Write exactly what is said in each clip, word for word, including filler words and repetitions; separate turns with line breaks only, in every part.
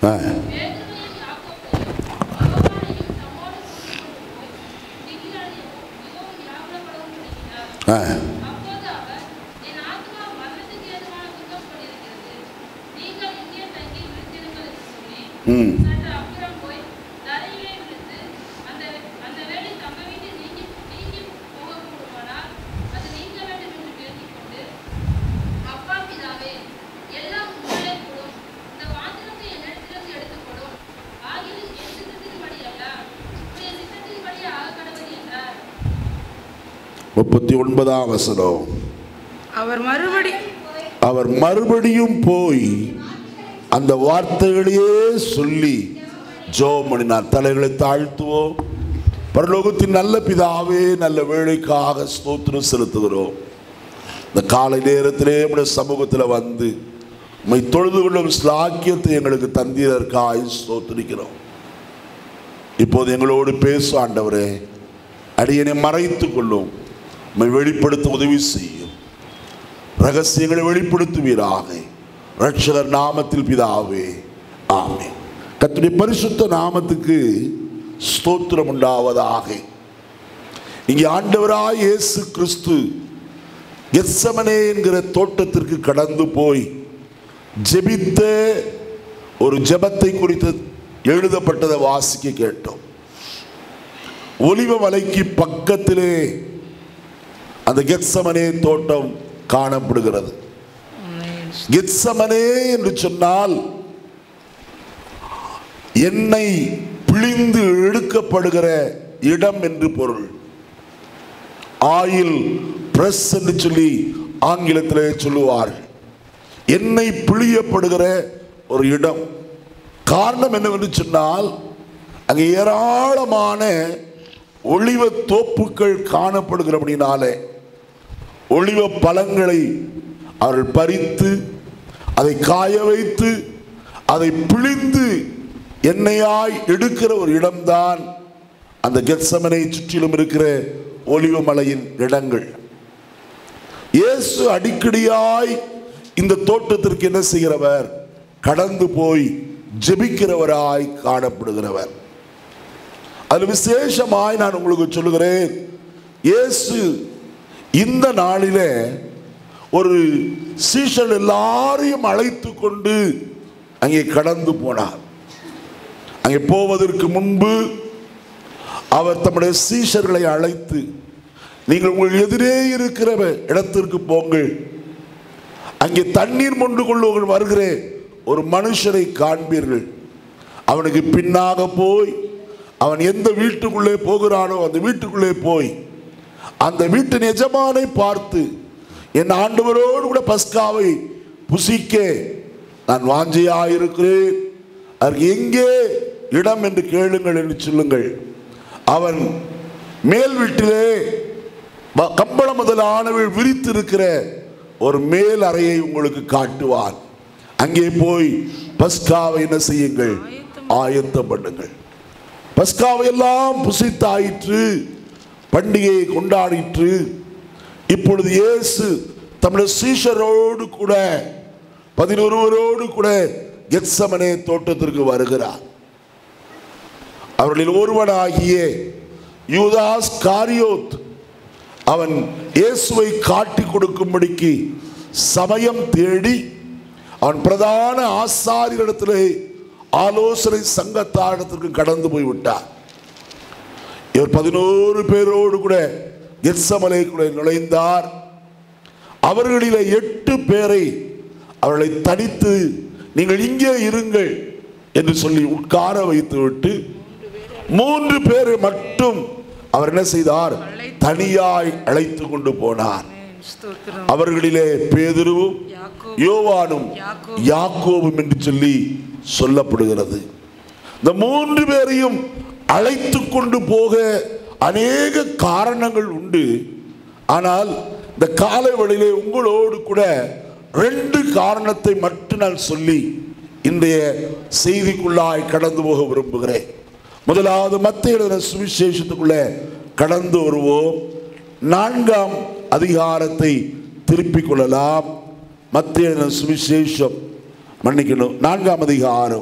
முப்பத்தி ஒன்பதாம் வசனம்.
அவர் மறுபடி
அவர் மறுபடியும் போய் அந்த வார்த்தைகளையே சொல்லி ஜெபம் பண்ணினார். தலைகளை தாழ்த்துவோம். பரலோகத்தின் நல்ல பிதாவே, நல்ல வேளைக்காக ஸ்தோத்திரம் செலுத்துகிறோம். இந்த காலை நேரத்திலே நம்முடைய சமூகத்தில் வந்து உம்மை தொழுது கொள்ளும் ஸ்லாக்கியத்தை எங்களுக்கு தந்தீரற்காய் ஸ்தோத்திரிக்கிறோம். இப்போது எங்களோடு பேசு ஆண்டவரே. அடியனை மறைத்து கொள்ளும், உம்மை வெளிப்படுத்த உதவி செய்யும். ரகசியங்களை வெளிப்படுத்துவீராக. ரட்சகர் நாமத்தில் பிதாவே, ஆமென். கர்த்தருடைய பரிசுத்த நாமத்துக்கு ஸ்தோத்திரம் உண்டாவதாக. இங்கே ஆண்டவராய் இயேசு கிறிஸ்து கெத்செமனே என்கிற தோட்டத்திற்கு கடந்து போய் ஜெபித்த ஒரு ஜெபத்தை குறித்து எழுதப்பட்டதை வாசிக்க கேட்டோம். ஒலிவ மலைக்கு பக்கத்திலே அந்த கெத்செமனே தோட்டம் காணப்படுகிறது. கெத்செமனே என்று சொன்னால் எண்ணெய் பிழிந்து எடுக்கப்படுகிற இடம் என்று பொருள். ஆயில் பிரஸ் என்று சொல்லி ஆங்கிலத்திலே சொல்லுவார்கள். எண்ணெய் பிழியப்படுகிற ஒரு இடம். காரணம் என்னவென்று சொன்னால் அங்கே ஏராளமான ஒளிவ தோப்புகள் காணப்படுகிறபடினாலே ஒளிவ பழங்களை அவர்கள் பறித்து அதை காய வைத்து அதை பிழிந்து எண்ணெயாய் எடுக்கிற ஒரு இடம்தான் அந்த கெத்செமனை சுற்றிலும் இருக்கிற ஒலிவ மலையின் இடங்கள். இயேசு அடிக்கடியாய் இந்த தோட்டத்திற்கு என்ன செய்கிறவர்? கடந்து போய் ஜெபிக்கிறவராய் காணப்படுகிறவர். அது விசேஷமாய் நான் உங்களுக்கு சொல்லுகிறேன். இயேசு இந்த நாளிலே ஒரு சீஷர்கள் எல்லாரையும் அழைத்து கொண்டு அங்கே கடந்து போனார். அங்கே போவதற்கு முன்பு அவர் தம்முடைய சீஷர்களை அழைத்து, நீங்கள் உங்கள் எதிரே இருக்கிற இடத்திற்கு போங்கள், அங்கே தண்ணீர் மொண்டு கொள்ளுவர்கள் வருகிற ஒரு மனுஷரை காண்பீர்கள். அவனுக்கு பின்னாக போய் அவன் எந்த வீட்டுக்குள்ளே போகிறானோ அந்த வீட்டுக்குள்ளே போய் அந்த வீட்டின் எஜமானை பார்த்து, என் ஆண்டவரோடு கூட பஸ்காவை புசிக்க நான் வாஞ்சையாயிருக்கிறேன், அதற்கு எங்கே இடம் என்று கேளுங்கள் என்று சொல்லுங்கள். அவன் மேல் வீட்டிலே கம்பளம் முதலானவள் விரித்திருக்கிற ஒரு மேல் அறையை உங்களுக்கு காட்டுவான். அங்கே போய் பஸ்காவை என்ன செய்யுங்கள்? ஆயத்தம் பண்ணுங்கள். பஸ்காவை எல்லாம் புசித்தாயிற்று, பண்டிகையை கொண்டாடிற்று. இப்பொழுது இயேசு தம்முடைய சீஷரோடு கூட பதினொருவரோடு கூட கெத்செமனே தோட்டத்திற்கு வருகிறார். அவர்களில் ஒருவனாகிய யூதாஸ் காரியோத் அவன் இயேசுவை காட்டி கொடுக்கும்படிக்கு சமயம் தேடி அவன் பிரதான ஆசாரியரிடத்திலே ஆலோசனை சங்கத்தாரிடத்திற்கு கடந்து போய்விட்டார். இவர் பதினோரு பேரோடு கூட கெத்செமனே கூட நுழைந்தார். அவர்களிலே எட்டு பேரை அவர்களை தனித்து நீங்கள் இங்கே இருங்கள் என்று சொல்லி உட்கார வைத்துவிட்டு மூன்று பேரை மட்டும் அவர் என்ன செய்தார்? தனியாய் அழைத்து கொண்டு போனார். அவர்களிலே பேதுருவும் யோவானும் யாக்கோபும் என்று சொல்லி சொல்லப்படுகிறது. இந்த மூன்று பேரையும் அழைத்து கொண்டு போக அநேக காரணங்கள் உண்டு. ஆனால் இந்த காலை வேளையிலே உங்களோடு கூட ரெண்டு காரணத்தை மட்டும் நான் சொல்லி இன்றைய செய்திக்குள்ளாய் கடந்து போக விரும்புகிறேன். முதலாவது மத்தேயு எழுதின சுவிசேஷத்துக்குள்ளே கடந்து வருவோம். நான்காம் அதிகாரத்தை திருப்பிக் கொள்ளலாம். மத்தேயு எழுதின சுவிசேஷம் மன்னிக்கணும் நான்காம் அதிகாரம்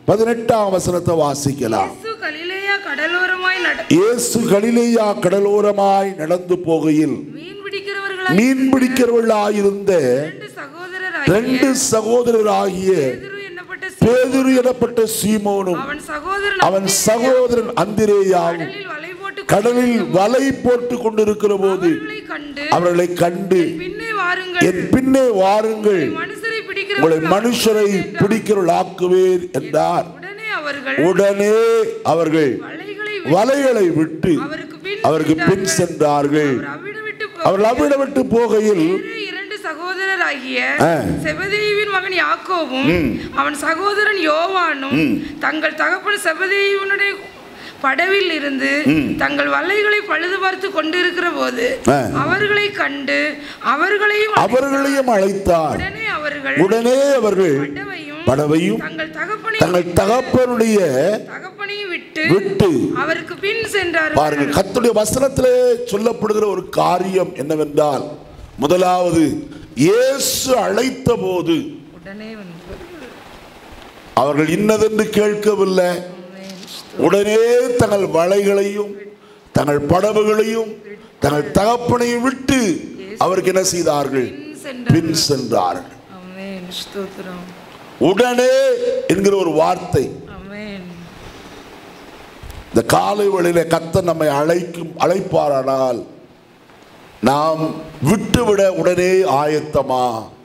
பதினெட்டாம் வசனத்தை வாசிக்கலாம்.
இயேசு கலிலேயா கடலோரமாய் நட
இயேசு கலிலேயா கடலோரமாய் நடந்து போகையில்
மீன் பிடிக்கிறவர்களாய்
மீன் பிடிக்கிறவர்களாயிருந்த
இரண்டு சகோதரராகிய
ரெண்டு சகோதரராகிய
பேதுரு என்னப்பட்ட
பேதுரு எனப்பட்ட சீமோனும்
அவன் சகோதரன்
அவன் சகோதரன் அந்திரேயாவும்
கடலில் வலை போட்டு
கடலில் வலை போட்டு கொண்டிருக்கிற போது
அவர்களை கண்டு
அவர்களை கண்டு
பின்னே வாருங்கள்,
என் பின்னே வாருங்கள்,
மனுஷரை
உங்களை
பிடிக்கிறவர்கள்
மனுஷரை பிடிக்கிறவர்களாக்குவேர் என்றார்.
உடனே அவர்கள்
உடனே அவர்கள்
வலைகளை
வலைகளை விட்டு
அவருக்கு பின்
அவருக்கு பின் சென்றார்கள்.
அவர் அவ்விடம் விட்டு
அவர்கள் அவ்விடம் விட்டு போகையில்
வேறு இரண்டு சகோதரராகிய
ஆ.
செபதேயுவின் மகன் யாக்கோபும் அவன் சகோதரன் யோவானும் தங்கள் தகப்பன் செபதேயுவனுடைய படவில் இருந்து தங்கள் வலைகளை பழுது பார்த்து கொண்டிருக்கிற போது
ஆ.
அவர்களை கண்டு அவர்களையும்
அவர்களையும் அழைத்தார்.
உடனே அவர்கள்
உடனே அவர்கள்
படவையும்
படவையும்
தங்கள் தகப்பனை
தங்கள் தகப்பனுடைய
தகப்பனையும் விட்டு
விட்டு
அவருக்கு பின் சென்றார்கள்.
பாருங்கள், கர்த்தருடைய வசனத்திலே சொல்லப்படுகிற ஒரு காரியம் என்னவென்றால், முதலாவது இயேசு அழைத்த போது
உடனே வந்து
அவர்கள் இன்னதென்று கேட்கவில்லை. உடனே தங்கள் வலைகளையும் தங்கள் படவுகளையும் தங்கள் தகப்பனையும் விட்டு அவருக்கு என்ன செய்தார்கள்? பின் சென்றார்கள்.
ஆமென். ஸ்தோத்திரம்.
உடனே என்கிற ஒரு வார்த்தை
ஆமென்.
இந்த காலை வேளையிலே கர்த்தர் நம்மை அழைக்கும் அழைப்பாரானால் நாம் விட்டுவிட உடனே ஆயத்தமா?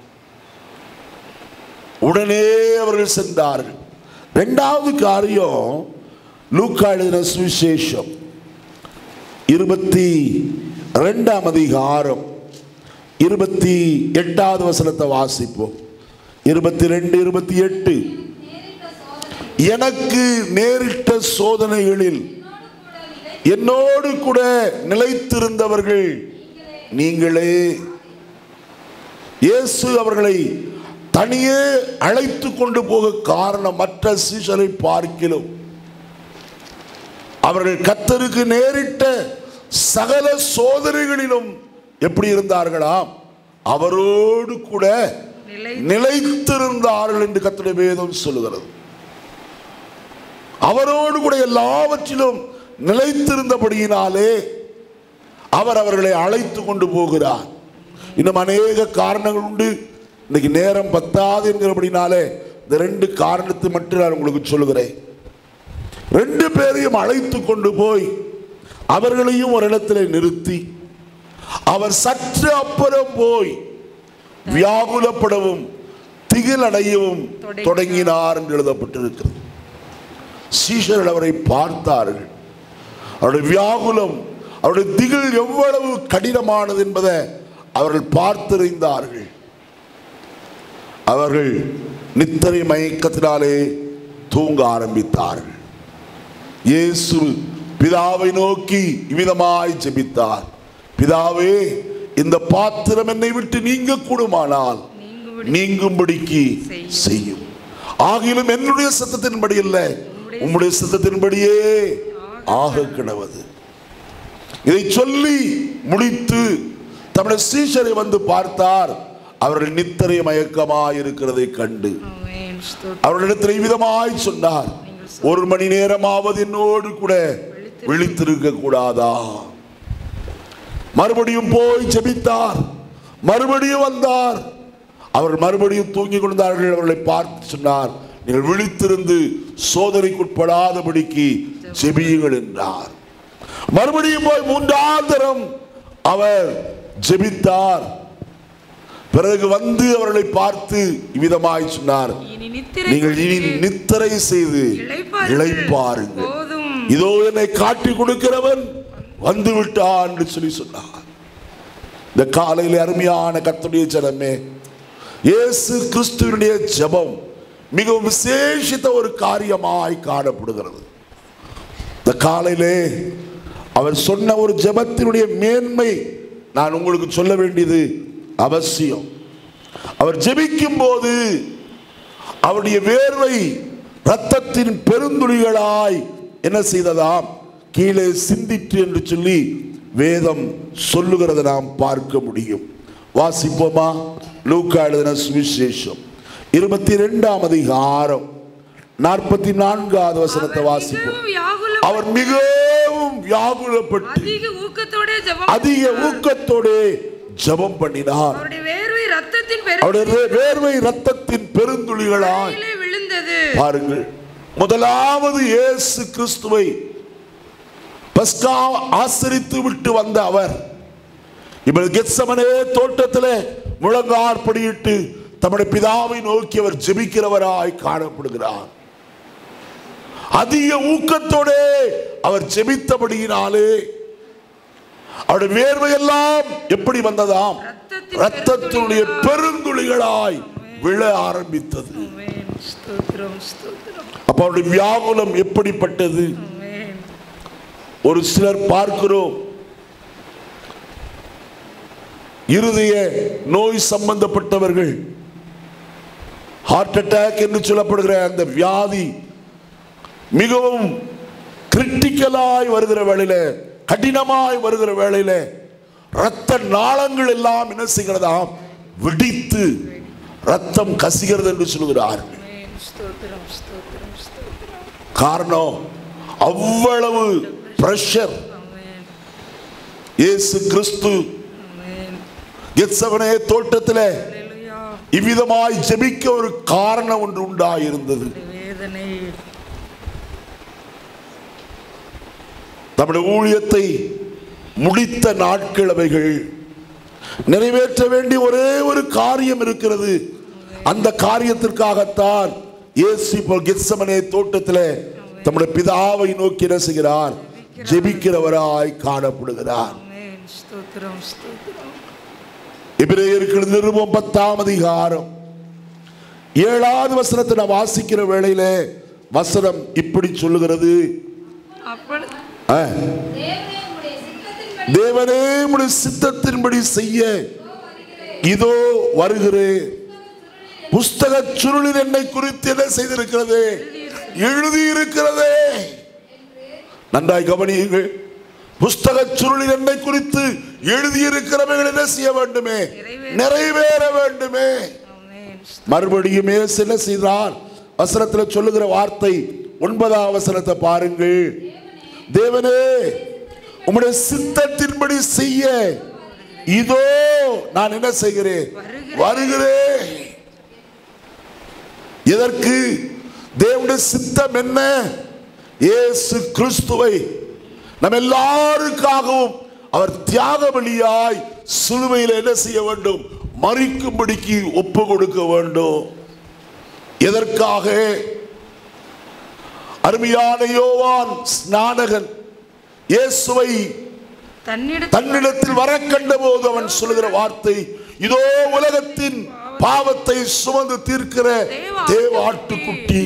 உடனே அவர்கள் சென்றார்கள். இரண்டாவது காரியம், லூக்கா எழுதின சுவிசேஷம் இருபத்தி இரண்டாம் அதிகாரம் இருபத்தி எட்டாவது வசனத்தை வாசிப்போம். இருபத்தி ரெண்டு இருபத்தி எட்டு. எனக்கு நேரிட்ட சோதனைகளில் என்னோடு கூட நிலைத்திருந்தவர்கள் நீங்களே. இயேசு அவர்களை தனியே அழைத்து கொண்டு போக காரணம், மற்ற சீஷரை பார்க்கிலும் அவர்கள் கர்த்தருக்கு நேரிட்ட சகல சோதனைகளிலும் எப்படி இருந்தார்களாம்? அவரோடு கூட நிலைத்திருந்தார்கள் என்று கர்த்தருடைய வேதம் சொல்லுகிறது. அவரோடு கூட எல்லாவற்றிலும் நிலைத்திருந்தபடியினாலே அவர் அவர்களை அழைத்து கொண்டு போகிறார். இன்னும் அநேக காரணங்கள் உண்டு. இன்னைக்கு நேரம் பத்தாது என்கிறபடினாலே இந்த ரெண்டு காரணத்தை மட்டும் நான் உங்களுக்கு சொல்லுகிறேன். ரெண்டு பேரையும் அழைத்து கொண்டு போய் அவர்களையும் ஒரு இடத்துல நிறுத்தி அவர் சற்று அப்புறம் போய் வியாகுலப்படவும் திகில் அடையவும் தொடங்கினார் என்று எழுதப்பட்டிருக்கிறது. சீஷர்கள் அவரை பார்த்தார்கள். அவருடைய வியாகுலம், அவருடைய திகில் எவ்வளவு கடினமானது என்பதை அவர்கள் பார்த்தறிந்தார்கள். அவர்கள் நித்திரை மயக்கத்தினாலே தூங்க ஆரம்பித்தார்கள். இயேசு பிதாவை நோக்கி இவ்விதமாய் ஜெபித்தார். பிதாவே, இந்த பாத்திரம் என்னை விட்டு நீங்க கூடுமானால் நீங்கும்படிக்கு செய்யும். ஆகிலும் என்னுடைய சத்தத்தின்படி அல்ல, உம்முடைய சத்தத்தின்படியே ஆக கிடவது. இதை சொல்லி முடித்து தம்முடைய சீஷரை வந்து பார்த்தார். அவர்கள் நித்திரை மயக்கமாய் இருக்கிறதை கண்டு அவர்களிடத்தில் இவ்விதமாய் சொன்னார், ஒரு மணி நேரமாவது என்னோடு கூட விழித்திருக்க கூடாதா? மறுபடியும் போய் ஜெபித்தார். மறுபடியும் வந்தார். அவர்கள் மறுபடியும் தூங்கி கொண்டார்கள். அவர்களை பார்த்து சொன்னார், நீங்கள் விழித்திருந்து சோதனைக்குட்படாதபடிக்கு ஜெபியுங்கள் என்றார். மறுபடியும் போய் மூன்றாம் தரம் அவர் ஜெபித்தார். பிறகு வந்து அவர்களை பார்த்து இவ்விதமாய் சொன்னார், நீங்கள் இனி நித்திரை செய்து இளைப்பாருங்கள், இதோ என்னை காட்டி கொடுக்கிறவன் வந்து விட்டான் என்று சொல்லி சொன்னார். இந்த காலையில் அருமையான கர்த்தருடைய ஜனமே, இயேசு கிறிஸ்துவினுடைய ஜெபம் மிகவும் விசேஷித்த ஒரு காரியமாய் காணப்படுகிறது. இந்த காலையிலே அவர் சொன்ன ஒரு ஜெபத்தினுடைய மேன்மை நான் உங்களுக்கு சொல்ல வேண்டியது அவசியம். அவர் ஜெபிக்கும் போது அவருடைய வேர்வை இரத்தத்தின் பெருந்துளிகளாய் என்ன செய்ததாம்? கீழே சிந்திற்று என்று சொல்லி வேதம் சொல்லுகிறதை நாம் பார்க்க முடியும். வாசிப்போமா? லூக்கா எழுதின சுவிசேஷம் இருபத்தி இரண்டாம் அதிகாரம் நாற்பத்தி நான்காவது வசனத்தை வாசிப்போம். அவர் மிகவும் வியாகுலப்பட்டு
அதிக ஊக்கத்தோட ஜெபம்
அதிக ஊக்கத்தோட ஜெபம் பண்ணினார்.
அவருடைய வேர்வை இரத்தத்தின்
அவருடைய வேர்வை இரத்தத்தின் பெருந்துளிகளாய்
விழுந்தது.
பாருங்கள், முதலாவது இயேசு கிறிஸ்துவை பஸ்கா ஆசரித்து விட்டு வந்த அவர் இப்ப கெத்சமனே தோட்டத்திலே முழங்காற்படியிட்டு தம்முடைய பிதாவை நோக்கி அவர் ஜெபிக்கிறவராய் காணப்படுகிறார். அதிக ஊக்கத்தோட அவர் ஜெபித்தபடியினாலே அவருடைய வேர்வையெல்லாம் எப்படி வந்ததாம்? இரத்தத்தினுடைய பெருந்துளிகளாய் விழ ஆரம்பித்தது. அப்ப அவருடைய வியாகுலம் எப்படிப்பட்டது? ஒரு சிலர் பார்க்கிறோம், இருதய நோய் சம்பந்தப்பட்டவர்கள், ஹார்ட் அட்டாக் என்று சொல்லப்படுகிற அந்த வியாதி மிகவும் கிரிட்டிக்கலாய் வருகிற வேளையில, கடினமாய் வருகிற வேளையில இரத்த நாளங்கள் எல்லாம் என்ன செய்கிறதாம்? வெடித்து ரத்தம் கசிகிறது என்று சொல்கிறார். காரணம் அவ்வளவு பிரஷர். இயேசு கிறிஸ்து கெத்சமனே தோட்டத்திலே இவ்விதமாய் ஜெபிக்க ஒரு காரணம் ஒன்று உண்டாயிருந்தது. நம்முடைய ஊழியத்தை முடித்த நாட்கள் அவைகள். நிறைவேற்ற வேண்டிய ஒரே ஒரு காரியம் இருக்கிறது. அந்த காரியத்திற்காகத்தான் இயேசு இப்போ கெத்சமனே தோட்டத்திலே தம்முடைய பிதாவை நோக்கி என்ன செய்கிறார்? ஜெபிக்கிறவராய் காணப்படுகிறார். எபிரேயருக்கு நிருபம் பத்தாம் அதிகாரம் ஏழாவது வசனத்தை நான் வாசிக்கிற வேளையிலே வசனம் இப்படி சொல்லுகிறது, தேவனே உம்முடைய சித்தத்தின்படி செய்ய இதோ வருகிறேன். புஸ்தக சுருளில் என்னை குறித்து என்ன செய்திருக்கிறது? எழுதியிருக்கிறது. நன்றாய் கவனியுங்கள். புஸ்தக சுருளில் என்னை குறித்து எழுதியிருக்கிறவர்கள் என்ன செய்ய வேண்டுமே? நிறைவேற வேண்டுமே. மறுபடியும் என்ன செய்தார்? வசனத்தில் சொல்லுகிற வார்த்தை ஒன்பதாம் வசனத்தை பாருங்கள். தேவனே உம்முடைய சித்தத்தின்படி செய்ய இதோ நான் என்ன செய்கிறேன்? வருகிறேன். எதற்கு? தேவனுடைய சித்தம் என்ன? இயேசு கிறிஸ்துவை நம்ம எல்லாருக்காகவும் அவர் தியாக பலியாய் சிலுவையில் என்ன செய்ய வேண்டும்? மரிக்கும்படிக்கு ஒப்பு கொடுக்க வேண்டும். எதற்காக? அருமையான யோவான் ஸ்நானகன் இயேசுவை தன்னிடத்தில் வர கண்ட போது அவன் சொல்லுகிற வார்த்தை, இதோ உலகத்தின் பாவத்தை சுமந்து தீர்க்கிற தேவ ஆட்டுக்குட்டி.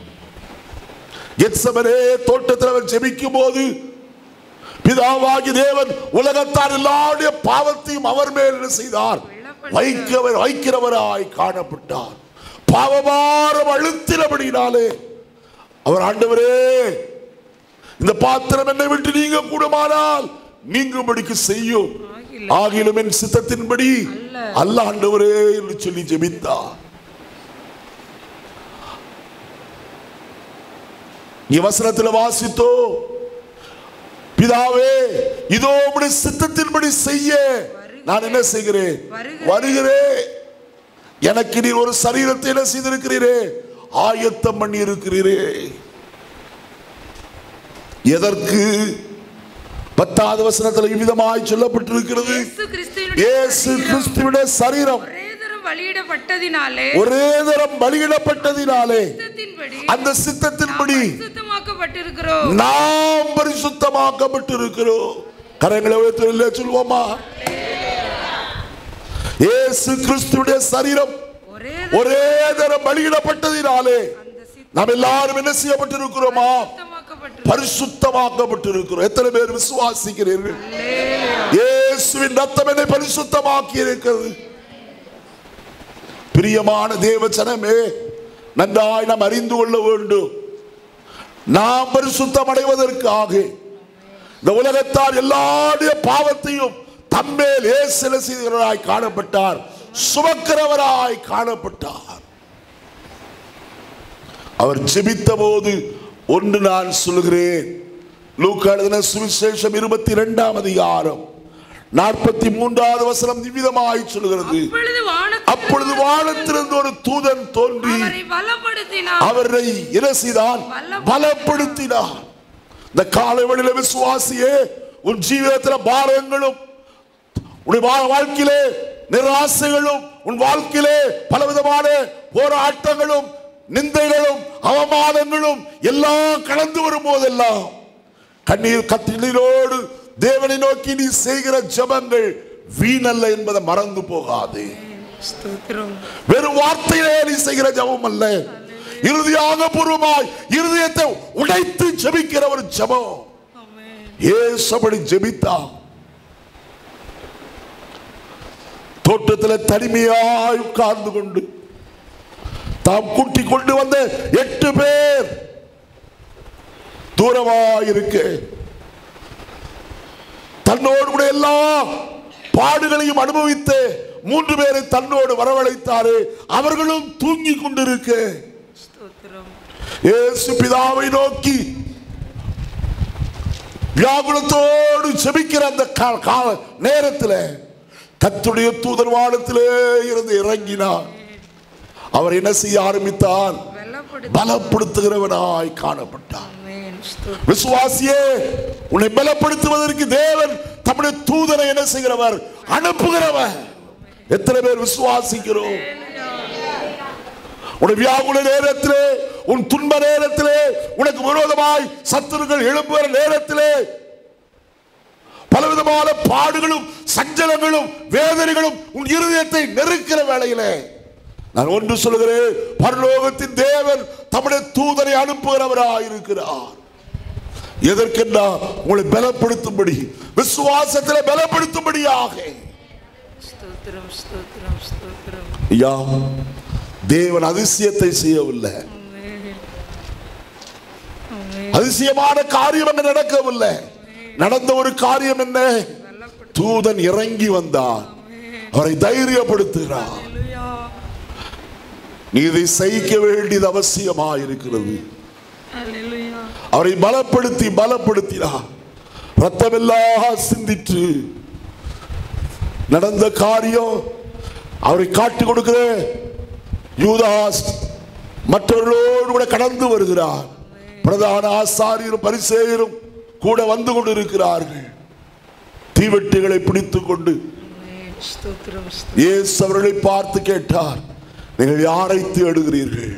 கெத்சமனே தோட்டத்தில் அவர் ஜெபிக்கும் போது பிதாவாகி தேவன் உலகத்தார் எல்லாருடைய பாவத்தையும் அவர் மேல் என்ன செய்தார்? வைக்கவர் வைக்கிறவராய் காணப்பட்டார். பாவபாரம் அழுத்தினபடினாலே அவர், ஆண்டவரே இந்த பாத்திரம் என்னை விட்டு நீங்க கூடுமானால் நீங்கும்படிக்கு செய்யும், ஆகிலும் என் சித்தத்தின்படி அல்ல ஆண்டவரே என்று சொல்லி ஜெபித்தார். வசனத்தில் வாசித்தோ, பிதாவே இதோ உம்முடைய சித்தத்தின்படி செய்ய நான் என்ன செய்கிறேன்? வருகிறேன். எனக்கு நீர் ஒரு சரீரத்தை என்ன செய்திருக்கிறீரே? ஆயத்தம் பண்ணி இருக்கிறீரே. எதற்கு? பத்தாவது வசனத்தில் இவ்விதமாய் சொல்லப்பட்டிருக்கிறது, இயேசு கிறிஸ்துவினுடைய சரீரம் ஒரே தரம் பலியிடப்பட்டதினாலே அந்த சித்தத்தின்படி நாம் பரிசுத்தமாக்கப்பட்டிருக்கிறோம். கரங்களை உயர்த்தி சொல்வோமா? இயேசு கிறிஸ்துவினுடைய சரீரம் ஒரே தரம் பலியிடப்பட்டதினாலே நாம் எல்லாரும் என்ன செய்யப்பட்டிருக்கிறோமா? பரிசுத்தமாக்கப்பட்டிருக்கிறோம். எத்தனை பேர் விசுவாசிக்கிறீர்கள்? இயேசுவின் ரத்தம் என்னை பரிசுத்தமாக்கி இருக்கிறது. பிரியமான தேவ ஜனமே, நன்றாய் நாம் அறிந்து கொள்ள வேண்டும். நாம் பரிசுத்தம் அடைவதற்காக இந்த உலகத்தார் எல்லாருடைய பாவத்தையும் தம்மேல் இயேசு செய்கிறவராய் காணப்பட்டார், சுமக்கிறவராய் காணப்பட்டார். அவர் ஜெபித்த போது ஒன்று நான் சொல்கிறேன். லூக்கா எழுதின சுவிசேஷம் இருபத்தி இரண்டாம் அதிகாரம் நாற்பத்தி மூன்றாவது வசனம் நிமிதமாய் சொல்கிறது, அப்பொழுது வானத்திலிருந்து ஒரு தூதன் தோன்றி அவரை என்ன செய்தான்? பலப்படுத்தினார். இந்த காலை வேளையிலே விசுவாசியே, உன் ஜீவிதத்தில் பாரங்களும் உன் வாழ்க்கையிலே நிராசைகளும் உன் வாழ்க்கையிலே பலவிதமான போராட்டங்களும் நிந்தைகளும் அவமானங்களும் எல்லாம் கடந்து வரும் போதெல்லாம் கண்ணீர் கண்ணீரோடு தேவனை நோக்கி நீ செய்கிற ஜெபங்கள் வீணல்ல என்பதை மறந்து போகாது. வெறும் வார்த்தையிலே நீ செய்கிற ஜெபம் அல்ல, இறுதியாக பூர்வமாய் இருதயத்தை உடைத்து ஜெபிக்கிற ஒரு ஜெபம். ஏசபடி ஜெபித்தா தோட்டத்தில் தனிமையாய் உட்கார்ந்து கொண்டு தாம் கூட்டி கொண்டு வந்த எட்டு பேர் தூரமாயிருக்க தன்னோடு கூட எல்லா பாடுகளையும் அனுபவித்து மூன்று பேரை தன்னோடு வரவழைத்தாரு. அவர்களும் தூங்கி கொண்டிருக்க இயேசு பிதாவை நோக்கி வியாகுலத்தோடு ஜெபிக்கிற அந்த நேரத்தில் கர்த்தருடைய தூதன் வானத்திலே இருந்து இறங்கினார். அவர் என்ன செய்ய ஆரம்பித்தார்? பலப்படுத்துகிறவனாய் காணப்பட்டார். விசுவாசியே, உன்னை பலப்படுத்துவதற்கு தேவன் தம்முடைய தூதனை என்ன செய்கிறவர்? அனுப்புகிறவர். எத்தனை பேர் விசுவாசிக்கிறோம்? உன் வியாகுல நேரத்திலே, உன் துன்ப நேரத்திலே, உனக்கு விரோதமாய் சத்துருக்கள் எழும்புகிற நேரத்திலே, பலவிதமான பாடுகளும் சஞ்சலங்களும் வேதனைகளும் உன் இருதயத்தை நெருக்கிற வேளையிலே நான் ஒன்று சொல்கிறேன், பரலோகத்தின் தேவன் தம்முடைய தூதனை அனுப்புகிறவராய் இருக்கிறார். எதற்கென்றா? உங்களை பலப்படுத்தும்படி, விசுவாசத்தில் பலப்படுத்தும்படியாக. ஐயா, தேவன் அதிசயத்தை செய்யவில்லை, அதிசயமான காரியம் அங்கு நடக்கவில்லை. நடந்த ஒரு காரியம் என்ன? தூதன் இறங்கி வந்தார், அவரை தைரியப்படுத்துகிறார். நீ இதை சகிக்க வேண்டியது அவசியமாயிருக்கிறது. அவரை பலப்படுத்தி பலப்படுத்தினார். ரத்தமெல்லாம் சிந்திற்று. நடந்த காரியம் அவரை காட்டிக் கொடுக்கிற யூதாஸ் மற்றவர்களோடு கூட கடந்து வருகிறார். பிரதான ஆசாரியரும் பரிசேயரும் கூட வந்து கொண்டிருக்கிறார்கள். தீவெட்டிகளை பிடித்துக் கொண்டு இயேசு அவர்களை பார்த்து கேட்டார், நீங்கள் யாரை தேடுகிறீர்கள்?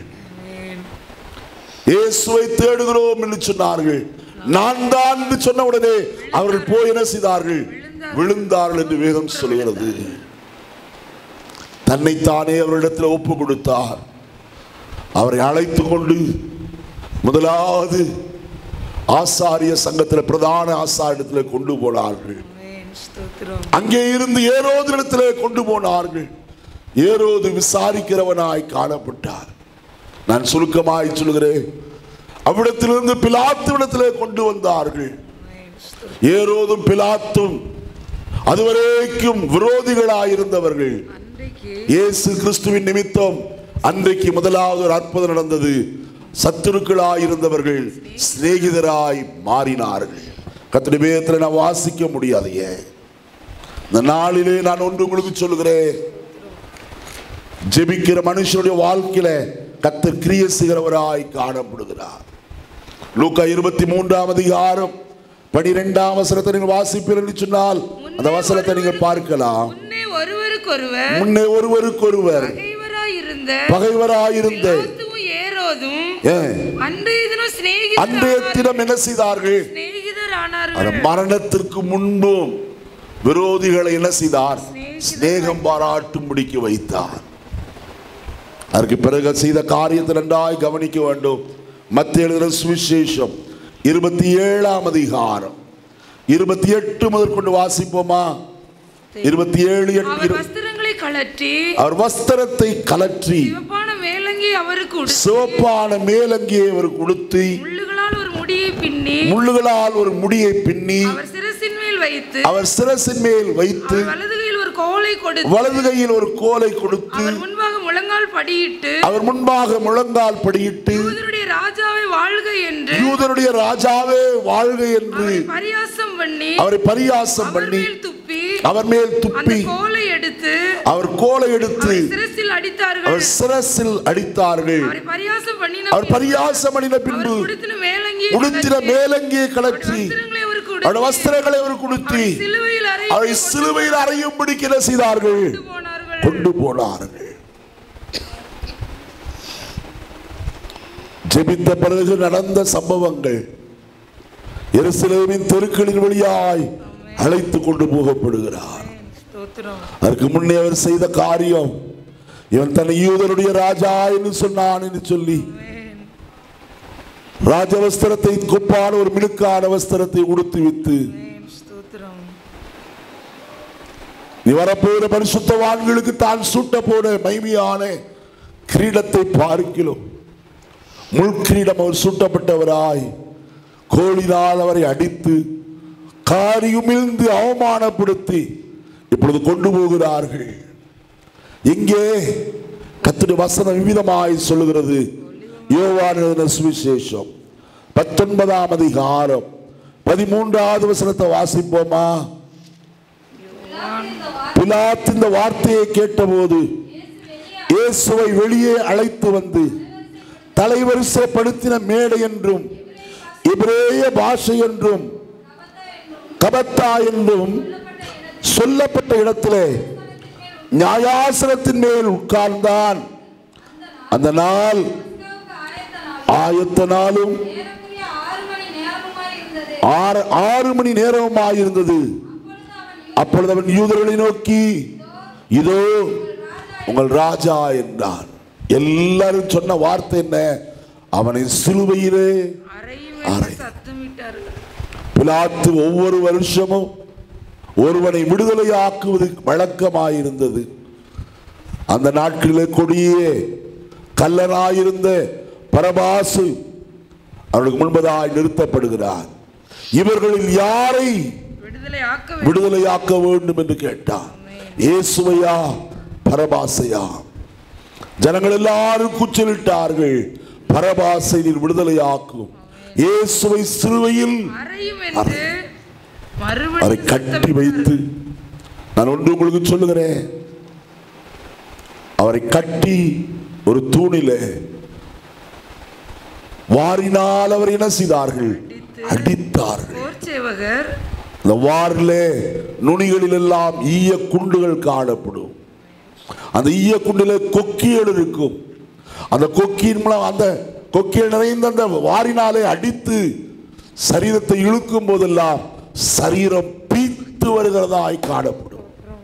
இயேசுவை தேடுகிறோம் என்று சொன்னார்கள். நான் தான் என்று சொன்ன உடனே அவர்கள் போய் என்ன செய்தார்கள்? விழுந்தார்கள் என்று வேதம் சொல்கிறது. தன்னைத்தானே அவரிடத்தில் ஒப்பு கொடுத்தார். அவரை அழைத்து கொண்டு முதலாவது ஆசாரிய சங்கத்தில் பிரதான ஆசாரியத்தில் கொண்டு போனார்கள். அங்கே இருந்து ஏரோது இடத்திலே கொண்டு போனார்கள். ஏரோது விசாரிக்கிறவனாய் காணப்பட்டார். நான் சுருக்கமாய் சொல்கிறேன், அவ்விடத்திலிருந்து பிலாத்து இடத்திலே கொண்டு வந்தார்கள். ஏரோதும் பிலாத்தும் அதுவரைக்கும் விரோதிகளாயிருந்தவர்கள். இயேசு கிறிஸ்துவின் நிமித்தம் அன்றைக்கு முதலாவது ஒரு அற்புதம் நடந்தது. சத்துருக்களாயிருந்தவர்கள் சிநேகிதராய் மாறினார்கள். கர்த்தருடைய வேதத்தில் நான் வாசிக்க முடியாது. இந்த நாளிலே நான் ஒன்று உங்களுக்கு சொல்லுகிறேன், ஜெபிக்கிற மனுஷனுடைய வாழ்க்கையில கர்த்தர் கிரியை செய்கிறவராய் காணப்படுகிறார். லூக்கா இருபத்தி மூன்றாம் அதிகாரம் பனிரெண்டாம் வசனத்தை நீங்கள் வாசிப்பீர்கள் என்று சொன்னால் அந்த வசனத்தை நீங்கள் பார்க்கலாம். முன்னே ஒருவருக்கொருவர் பகைவராயிருந்த அன்றைய தினம் என்ன செய்தார்கள்? மரணத்திற்கு முன்பும் விரோதிகளை என்ன செய்தார்? சிநேகம் பாராட்டும்படிக்கு வைத்தார். அதற்கு பிறகு செய்த காரியத்தை நன்றாய் கவனிக்க வேண்டும். மத்தேயு எழுதின சுவிசேஷம் இருபத்தி ஏழாம் அதிகாரம் இருபத்தி எட்டு முதல் கொண்டு வாசிப்போமா? இருபத்தி ஏழு
வஸ்திரங்களை கலற்றி
அவர் வஸ்திரத்தை கலற்றி
சிவப்பான மேலங்கி அவருக்கு
சிவப்பான மேலங்கியை அவருக்கு உடுத்தி
முள்ளுகளால் ஒரு முடியை பின்னி
முள்ளுகளால் ஒரு முடியை பின்னி
அவர் சிரசின் மேல் வைத்து
அவர் சிரசின் மேல் வைத்து
வலது கையில் ஒரு கோலை கொடுத்து
வலது கையில் ஒரு கோலை கொடுத்து
அவர் முன்பாக முழங்கால் படியிட்டு
அவர் முன்பாக முழங்கால் படியிட்டு
வாழ்க என்று
யூதருடைய ராஜாவே வாழ்க என்று
அவரை பரியாசம் பண்ணி
அவரை பரியாசம்
அவர்
பண்ணி
மேல் துப்பி
அவர் மேல்
அந்த
துப்பி
கோலை எடுத்து
அவர் கோலை எடுத்து
அவரை சிரசில் அடித்தார்கள்.
அவர் சிரசில் அடித்தார்கள்.
அவரை பரியாசம் பண்ணின
அவர் பரியாசம் பண்ணின பின்பு
அவர் உடுத்தின மேலங்கியை
உடுத்தின மேலங்கியை கழற்றி
வஸ்திரங்களை அவருக்கு
அவருடைய
உடுத்தி
வஸ்திரங்களை அவர் கொடுத்து
சிலுவையில் அறைய
அவரை சிலுவையில் அறையும்படி என்ன செய்தார்கள்?
போனார்கள்.
கொண்டு போனார்கள். ஜெபித்த பிறகு நடந்த சம்பவங்கள் எருசலேமின் தெருக்களின் வழியாய் அழைத்து கொண்டு போகப்படுகிறார். அதற்கு முன்னே அவர் செய்த காரியம், இவன் தன்னை யூதருடைய ராஜா என்று சொன்னான் என்று சொல்லி ராஜவஸ்திரத்தை கொப்பான ஒரு மினுக்கான வஸ்திரத்தை உடுத்து வித்து நீ வரப்போகிற பரிசுத்தவான்களுக்கு தான் சூட்ட போன மகிமையான கிரீடத்தை பார்க்கிறோம். முள்கிரீடம் அவர் சூட்டப்பட்டவராய் கோலினால் அவரை அடித்து காரியுமிழ்ந்து அவமானப்படுத்தி இப்பொழுது கொண்டு போகிறார்கள். இங்கே கர்த்தருடைய வசனம் விவிதமாய் சொல்லுகிறது. யோவான் எழுதின சுவிசேஷம் பத்தொன்பதாம் அதிகாரம் பதிமூன்றாவது வசனத்தை வாசிப்போமா? பிலாத்து இந்த வார்த்தையை கேட்டபோது இயேசுவை வெளியே அழைத்து வந்து தலைவரிசைப்படுத்தின மேடை என்றும் எபிரேய பாஷை என்றும் கபத்தா என்றும் சொல்லப்பட்ட இடத்திலே நியாயாசனத்தின் மேல் உட்கார்ந்தான். அந்த நாள் ஆயத்த நாளும் ஆறு மணி நேரமாயிருந்தது. அப்பொழுது அவன் யூதர்களை நோக்கி, இதோ உங்கள் ராஜா என்றான். எல்லாரும் சொன்ன வார்த்தை என்ன? அவனை சிலுவையிலே அறை. பிலாத்து ஒவ்வொரு வருஷமும் ஒருவனை விடுதலையாக்குவது வழக்கமாயிருந்தது. அந்த நாட்களிலே கொடியே கல்லனாயிருந்த பரபாசு அவனுக்கு முன்பதாய் நிறுத்தப்படுகிறார். இவர்களில் யாரை விடுதலையாக்க வேண்டும் என்று கேட்டார். இயேசுவையா பரபாசையா? ஜனங்கள் எல்லாரும் கூச்சலிட்டார்கள், பரபாசை நீர் விடுதலையாக்கும், இயேசுவை சிலுவையில் அவரை கட்டி வைத்து. நான் ஒன்று உங்களுக்கு சொல்லுகிறேன், அவரை கட்டி ஒரு தூணிலே வாரினால் அவர் என்ன செய்தார்கள்? அடித்தார்கள். இந்த வாரிலே நுனிகளில் எல்லாம் ஈய குண்டுகள் காணப்படும். அந்த ஈய குண்டிலே கொக்கிகள் இருக்கும். அந்த கொக்கியின் மூலம் அந்த கொக்கியில் நிறைந்த அந்த வாரினாலே அடித்து சரீரத்தை இழுக்கும் போதெல்லாம் சரீரம் பீத்து வருகிறதாய் காணப்படும்.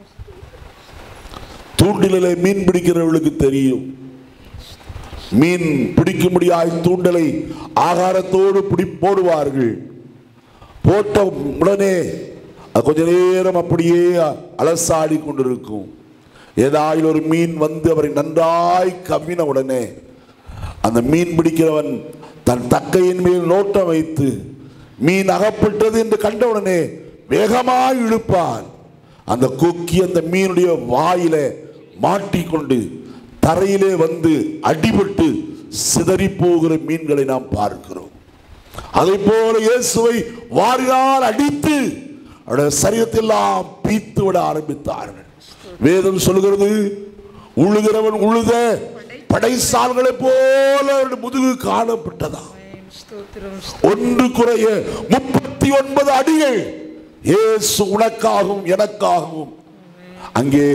தூண்டிலே மீன் பிடிக்கிறவர்களுக்கு தெரியும். மீன் பிடிக்க முடியாத தூண்டலை ஆகாரத்தோடு பிடி போடுவார்கள். போட்ட உடனே கொஞ்ச நேரம் அப்படியே அலசாடி கொண்டிருக்கும். ஏதாவது ஒரு மீன் வந்து அவரை நன்றாய் கவ்வின உடனே அந்த மீன் பிடிக்கிறவன் தன் தக்கையின் மேல் நோட்டம் வைத்து மீன் அகப்பட்டது என்று கண்டவுடனே வேகமாய் இழுப்பான். அந்த கொக்கி அந்த மீனுடைய வாயில மாட்டிக்கொண்டு தரையிலே வந்து அடிபட்டு சிதறி போகிற மீன்களை நாம் பார்க்கிறோம். அதை போல இயேசுவை வாரினால் அடித்து அவருடைய சரீரத்தெல்லாம் பீத்து விட ஆரம்பித்தார்கள். வேதம் சொல்லுகிறது, உழுகிறவன் உழுத படைசால்களை போல முதுகு காணப்பட்டதா. ஒன்று குறைய முப்பத்தி ஒன்பது அடிகள் இயேசு உனக்காகவும் எனக்காகவும் அங்கே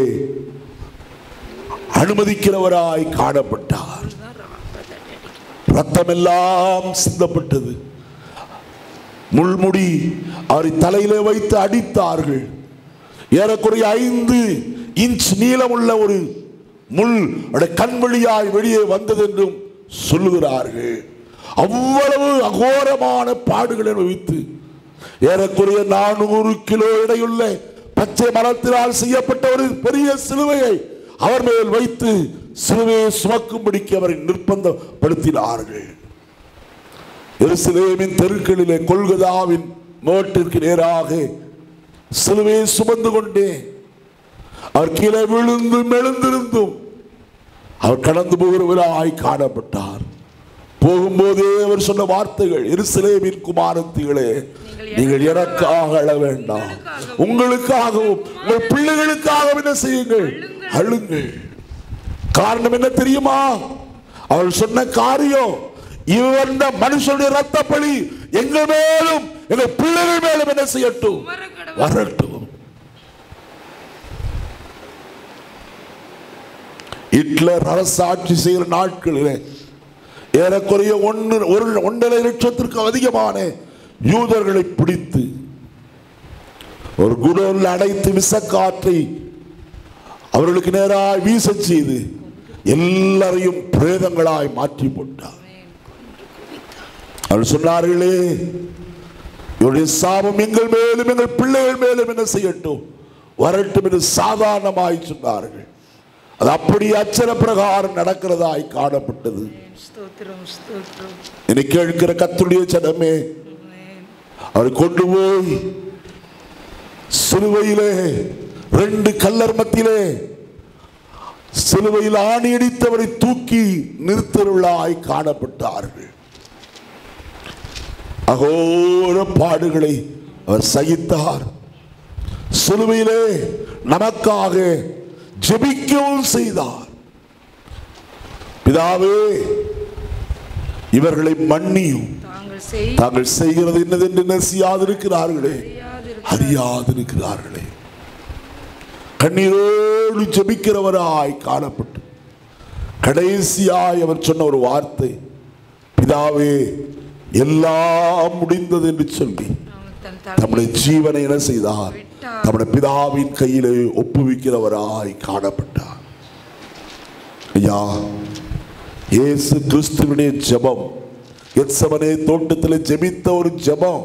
அனுமதிக்கிறவராய் காணப்பட்டார். ரத்தம் எல்லாம் சிந்தப்பட்டது. முள்முடி அவரை தலையிலே வைத்து அடித்தார்கள். ஏறக்குறைய ஐந்து இன்ச் நீளமுள்ள ஒரு முள் கண் வழியாய் வெளியே வந்தது என்றும் சொல்லுகிறார்கள். அவ்வளவு அகோரமான பாடுகளை வைத்து ஏறக்குறைய நானூறு கிலோ எடையுள்ள பச்சை மரத்தினால் செய்யப்பட்ட ஒரு பெரிய சிலுவையை அவர் மேல் வைத்து சிலுவையை சுமக்கும்படிக்கு அவரை நிர்பந்தப்படுத்தினார்கள். எருசலேமின் தெருக்களிலே கொல்கதாவின் மோட்டிற்கு நேராக சிலுவையை சுமந்து கொண்டே அவர் கீழே விழுந்து மெழுந்திருந்தும் அவர் கடந்து போகிறவராய் காணப்பட்டார். போகும்போதே அவர் சொன்ன வார்த்தைகள், எருசலேமின் குமாரத்திகளே, நீங்கள் எனக்காக அழ வேண்டாம், உங்களுக்காகவும் உங்கள் பிள்ளைகளுக்காகவும் என்ன செய்யுங்கள், அழுங்கள். காரணம் என்ன தெரியுமா? அவர் சொன்ன காரியம், இந்த மனுஷனுடைய ரத்த பழி எங்கள் மேலும் எங்கள் பிள்ளைகள் மேலும் என்ன செய்யட்டும், வரட்டும். ஹிட்லர் அரசாட்சி செய்கிற நாட்களிலே ஏறக்குறைய ஒன்று ஒரு ஒன்றரை லட்சத்திற்கு அதிகமான யூதர்களை பிடித்து ஒரு குடோனில் அடைத்து விசக்காற்றை அவர்களுக்கு நேராக வீச செய்து எல்லாரையும் பிரேதங்களாய் மாற்றி போட்டார். அவர் சொன்னார்களே, இவருடைய சாபம் எங்கள் மேலும் எங்கள் பிள்ளைகள் மேலும் என்ன செய்யட்டும், வரட்டும் என்று சாதாரணமாய் சொன்னார்கள். அது அப்படி அச்சர பிரகாரம் நடக்கிறதாய் காணப்பட்டது. இன்னைக்கு கேட்கிற கர்த்தருடைய ஜனமே, அவர் கொண்டு போய் சிலுவையிலே ரெண்டு கல்லர் மத்தியிலே சிலுவையில் ஆணி அடித்தவரை தூக்கி நிறுத்தருளாய் காணப்பட்டார்கள். அகோர பாடுகளை அவர் சகித்தார். சிலுவையிலே நமக்காக ஜெபிக்கவும் செய்தார். பிதாவே, இவர்களை மன்னியும், தாங்கள் செய்கிறது என்னதென்று நெசியாதிருக்கிறார்களே, அறியாதிருக்கிறார்களே. கண்ணீரோடு ஜெபிக்கிறவராய் காணப்பட்டு கடைசியாய் அவர் சொன்ன ஒரு வார்த்தை, பிதாவே எல்லாம் முடிந்தது என்று சொல்லி தம்முடைய ஜீவனை என்ன செய்தார், தம்முடைய பிதாவின் கையிலே ஒப்புவிக்கிறவராய் காணப்பட்டார். ஐயா, இயேசு கிறிஸ்துவினுடைய ஜெபம், கெத்செமனே தோட்டத்தில் ஜெபித்த ஒரு ஜெபம்,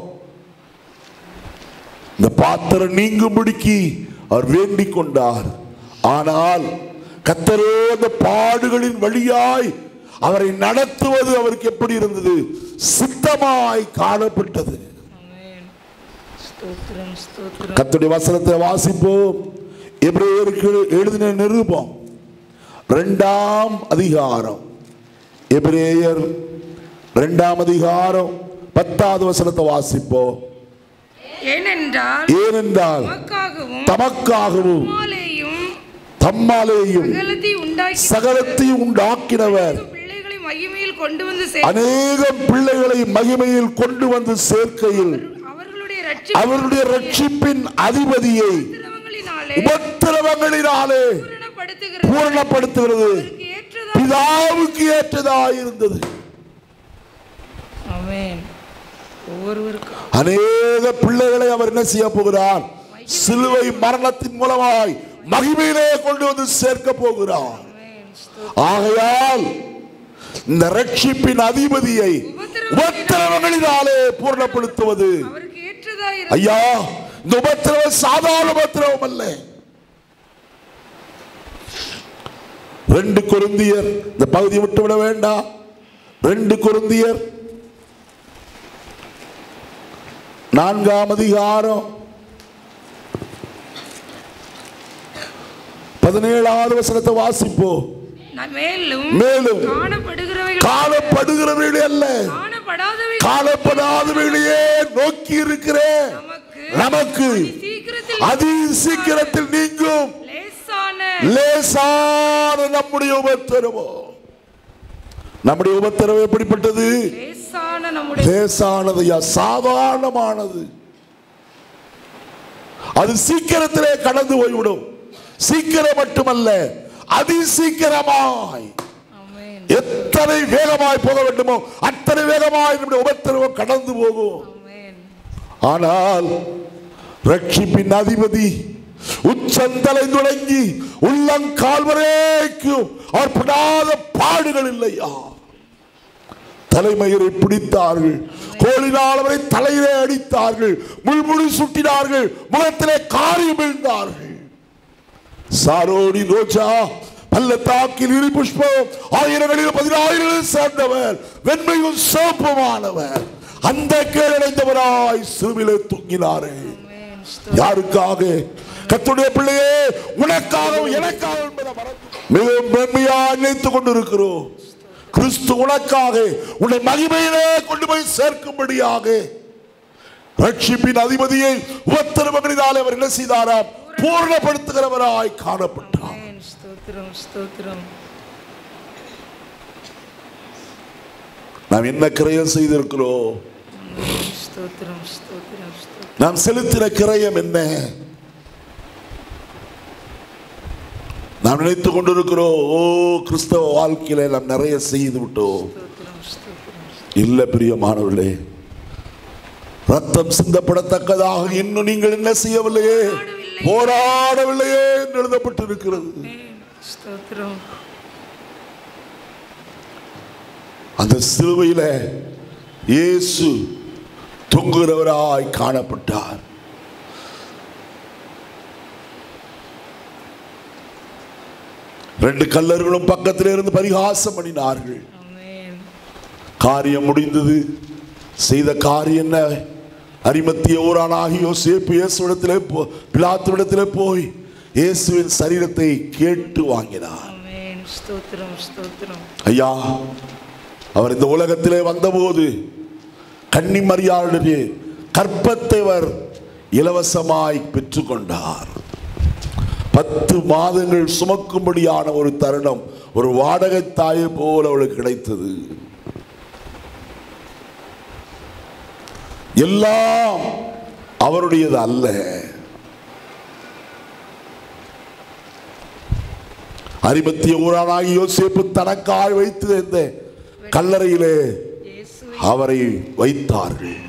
இந்த பாத்திரம் நீங்கும்படிக்கு அவர் வேண்டிக் கொண்டார். ஆனால் கர்த்தரே அந்த பாடுகளின் வழியாய் அவரை நடத்துவது அவருக்கு எப்படி இருந்தது, சித்தமாய் காணப்பட்டது. கர்த்தருடைய வசனத்தை வாசிப்போம். எபிரேயருக்கு எழுதின நிருபம் இரண்டாம் அதிகாரம், எபிரேயர் இரண்டாம் அதிகாரம் பத்தாவது வசனத்தை வாசிப்போம்.
ஏனென்றால்
ஏனென்றால் தமக்காகவும் தம்மாலேயும் சகலத்தை உண்டாக்கினவர் அநேகம் பிள்ளைகளை மகிமையில் கொண்டு வந்து சேர்க்கையில் அவருடைய ரட்சிப்பின் அதிபதியை உபத்திரவங்களினாலே பூரணப்படுத்துகிறது பிதாவுக்கு ஏற்றதாயிருந்தது. அநேக பிள்ளைகளை அவர் என்ன செய்ய போகிறார், சிலுவை மரணத்தின் மூலமாய் மகிமையிலே கொண்டு வந்து சேர்க்க போகிறார். ஆகையால் இந்த ரட்சிப்பின் அதிபதியை உபத்திரவங்களினாலே பூர்ணப்படுத்துவது, ஐயா, இந்த உபத்திரவம் சாதாரண உபத்திரவம் அல்ல. ரெண்டு கொரிந்தியர், இந்த பகுதியை விட்டுவிட வேண்டாம். ரெண்டு கொரிந்தியர் நான்காம் அதிகாரம் பதினேழாவது வசனத்தை வாசிப்போம். மேலும் காணப்படுகிறவைகளே அல்ல, காணப்படாதவைகளையே நோக்கி இருக்கிறேன் நமக்கு அதி சீக்கிரத்தில் நீங்கும் லேசான நம்முடைய உபத்திரவம். நம்முடைய உபத்திரவம் எப்படிப்பட்டது? லேசானது, சாதாரணமானது. அது சீக்கிரத்திலே கடந்து போய்விடும். சீக்கிரம் மட்டுமல்ல, அதி சீக்கிரமாய், எத்தனை வேகமாய் போக வேண்டுமோ அத்தனை வேகமாய் நம்முடைய உபத்திரவம் கடந்து போகும். ஆனால் ரட்சிப்பின் அதிபதி உச்சந்தலை தொடங்கி உள்ளங்கால் வரைக்கும் அவர் படாத பாடுகள் இல்லையா. தலைமயிரை பிடித்தார்கள், கோலினால் அவரை தலையிலே அடித்தார்கள், முள்முடி சுட்டினார்கள், முகத்திலே காரி விழுந்தார்கள். சாரோடி ரோஜா பள்ளத்தாக்கில் இரு புஷ்பம் ஆயிரங்களில் பதினாயிரம் சேர்ந்தவர், வெண்மையும் சிவப்புமானவர், அந்த கேடடைந்தவராய் சிலுவையிலே தூங்கினாரே. யாருக்காக? கர்த்தருடைய பிள்ளையே, உனக்காக எனக்காக என்பதை மிகவும் மென்மையா நினைத்துக் கொண்டிருக்கிறோம். கிறிஸ்து உனக்காக உன்னை மகிமையிலே கொண்டு போய் சேர்க்கும்படியாக ரட்சிப்பின் அதிபதியை உபத்திரவங்களினாலே அவர் என்ன செய்தாராம்? பூர்ணப்படுத்துகிறவராய் காணப்பட்டார். நாம் என்ன கிரயம் செய்திருக்கிறோம்? நாம் செலுத்தின கிரயம் என்ன? நாம் நினைத்துக் கொண்டிருக்கிறோம், ஓ கிறிஸ்தவ வாழ்க்கையில நாம் நிறைய செய்து விட்டோம். இல்ல பிரியமானவர்களே, ரத்தம் சிந்தப்படத்தக்கதாக இன்னும் நீங்கள் என்ன செய்யவில்லையே, போராடவில்லையே என்று எழுதப்பட்டிருக்கிறது. அந்த சிலுவையில இயேசு தொங்குகிறவராய் காணப்பட்டார். ரெண்டு கல்லர்களும் பக்கத்தில் இருந்து பரிகாசம் பண்ணினார்கள். காரியம் முடிந்தது. செய்த காரியம் என்ன? அரிமத்திய ஊரானாகிய யோசேப்பு இயேசுவிடத்திலே பிலாத்துவிடத்திலே போய் இயேசுவின் சரீரத்தை கேட்டு வாங்கினார். ஐயா, அவர் இந்த உலகத்திலே வந்தபோது கன்னி மரியாளுடைய கற்பத்தை அவர் இலவசமாய் பெற்றுக்கொண்டார். பத்து மாதங்கள் சுமக்கும்படியான ஒரு தருணம் ஒரு வாடகை தாயை போல அவளுக்கு கிடைத்தது. எல்லாம் அவருடையது அல்ல. அரிமத்திய ஊரானாகிய யோசேப்பு தனக்காய் வைத்து இந்த கல்லறையிலே அவரை வைத்தார்கள்.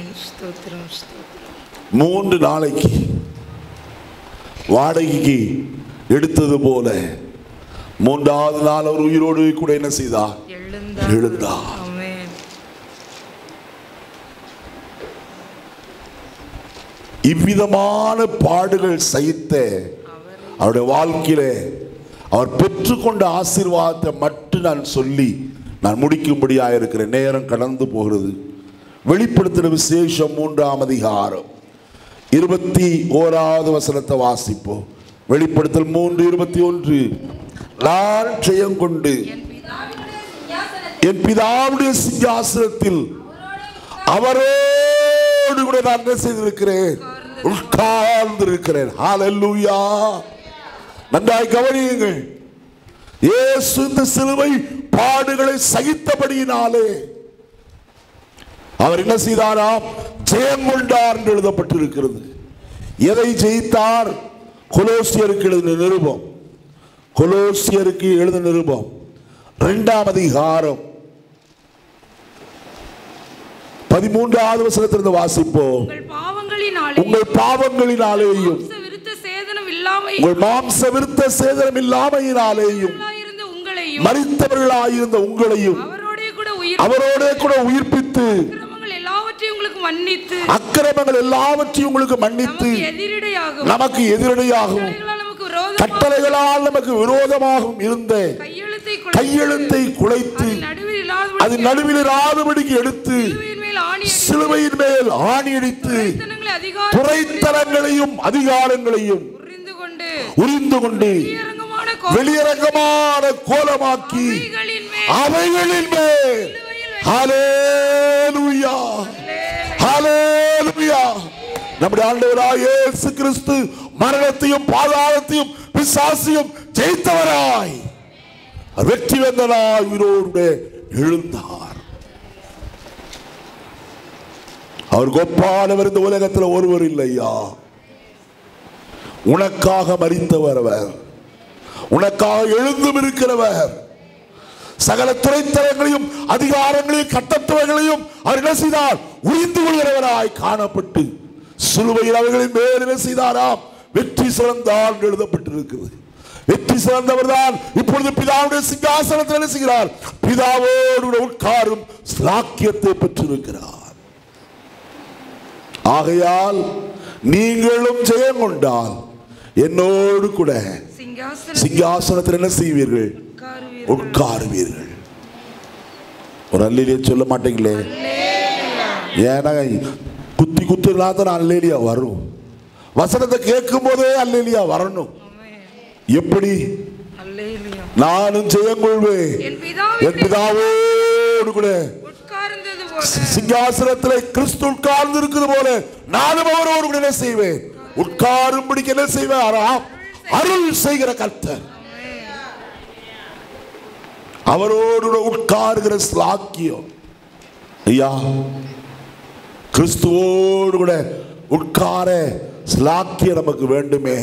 மூன்று நாளைக்கு வாடகைக்கு எடுத்தது போல மூன்றாவது நாள் அவர் உயிரோடு கூட என்ன செய்தார்? எழுந்தார். இவ்விதமான பாடுகள் சகித்த அவருடைய வாழ்க்கையிலே அவர் பெற்றுக்கொண்ட ஆசீர்வாதத்தை மட்டும் நான் சொல்லி நான் முடிக்கும்படியாக இருக்கிற நேரம் கடந்து போகிறது. வெளிப்படுத்தின விசேஷம் மூன்றாம் அதிகாரம் இருபத்தி ஓராவது வசனத்தை வாசிப்போம். வெளிப்படுத்தல் மூன்று இருபத்தி ஒன்று. நான் ஜெயம் கொண்டு என் பிதாவுடைய சிங்காசனத்தில் அவரோடு கூட நான் என்ன செய்திருக்கிறேன்? உட்கார்ந்து இருக்கிறேன். ஹல்லேலூயா. நன்றாய் கவனியுங்கள். இயேசு இந்த சிலுவை பாடுகளை சகித்தபடியினாலே அவர் என்ன செய்தாராம்? ஜெயம் கொண்டார் என்று எழுதப்பட்டிருக்கிறது. எதை ஜெயித்தார்? கொலோசியருக்கு எழுதின நிருபம். கொலோசியருக்கு எழுதின நிருபம் இரண்டாம் அதிகாரம் பதிமூன்றாவது வசனத்திலிருந்து வாசிப்போம். உங்கள் பாவங்களினாலேயும் உங்கள் மாம்ச விருத்த சேதனம் இல்லாமையினாலேயும் மரித்தவர்களாயிருந்த உங்களையும் அவரோட கூட உயிர்ப்பித்து அக்கிரமங்கள் எல்லாவற்றையும் உங்களுக்கு மன்னித்து நமக்கு எதிரடையாகவும் கட்டளைகளால் நமக்கு விரோதமாகவும் இருந்த கையெழுத்தை குலைத்து அது நடுவில் இராதபடிக்கு எடுத்து சிலுவையின் மேல் ஆணியடித்து துரைத்தனங்களையும் அதிகாரங்களையும் உரிந்து கொண்டு வெளியரங்கமான கோலமாக்கி அவைகளின் மேல் ஹல்லேலூயா ஹல்லேலூயா நம்முடைய ஆண்டவராகிய இயேசு கிறிஸ்து மரணத்தையும் பாதாளத்தையும் பிசாசையும் ஜெயித்தவராய் வெற்றி வென்றவராய் உயிரோடு எழுந்தார். அவர் கொப்பானவர் இந்த உலகத்தில் ஒருவர் இல்லையா. உனக்காக மரித்தவர் அவர், உனக்காக எழுந்தும் இருக்கிறவர். சகல துறைத்தரங்களையும் அதிகாரங்களையும் கட்டத்துவங்களையும் அவர் என்ன செய்தார்? உரிந்து கொள்கிறவராய் காணப்பட்டு சிலுவையில் அவர்களின் மேல் என்ன செய்தாராம்? வெற்றி சிறந்தார் என்று எழுதப்பட்டிருக்கிறது. வெற்றி சிறந்தவர் தான் இப்பொழுது பிதாவுடைய சிங்காசனத்தில் என்ன செய்கிறார்? பிதாவோடு உட்காரும் ஸ்லாக்கியத்தை பெற்றிருக்கிறார். ஆகையால் நீங்களும் ஜெயம் கொண்டால் என்னோடு கூட சிங்காசனத்தில் என்ன செய்வீர்கள்? உட்காருவீர்கள். ஒரு அல்லேலியா சொல்ல மாட்டீங்களே? ஏன்னா குத்தி குத்துனா தான் அல்லேலியா வரும். வசனத்தை கேட்கும் போதே அல்லேலியா வரணும். எப்படி? நானும் ஜெயம் கொள்வேன், என் பிதாவோடு கூட சிங்காசனத்தில் கிறிஸ்து உட்கார்ந்து இருக்கிறது போல நானும் அவரோடு கூட என்ன செய்வேன், உட்காரும்படிக்கு என்ன செய்வேன், அருள் செய்கிற கர்த்தர். அவரோடு உட்காருகிற ஸ்லாக்கியம் ஐயா, கிறிஸ்துவோடு கூட உட்கார ஸ்லாக்கியம் நமக்கு வேண்டுமே.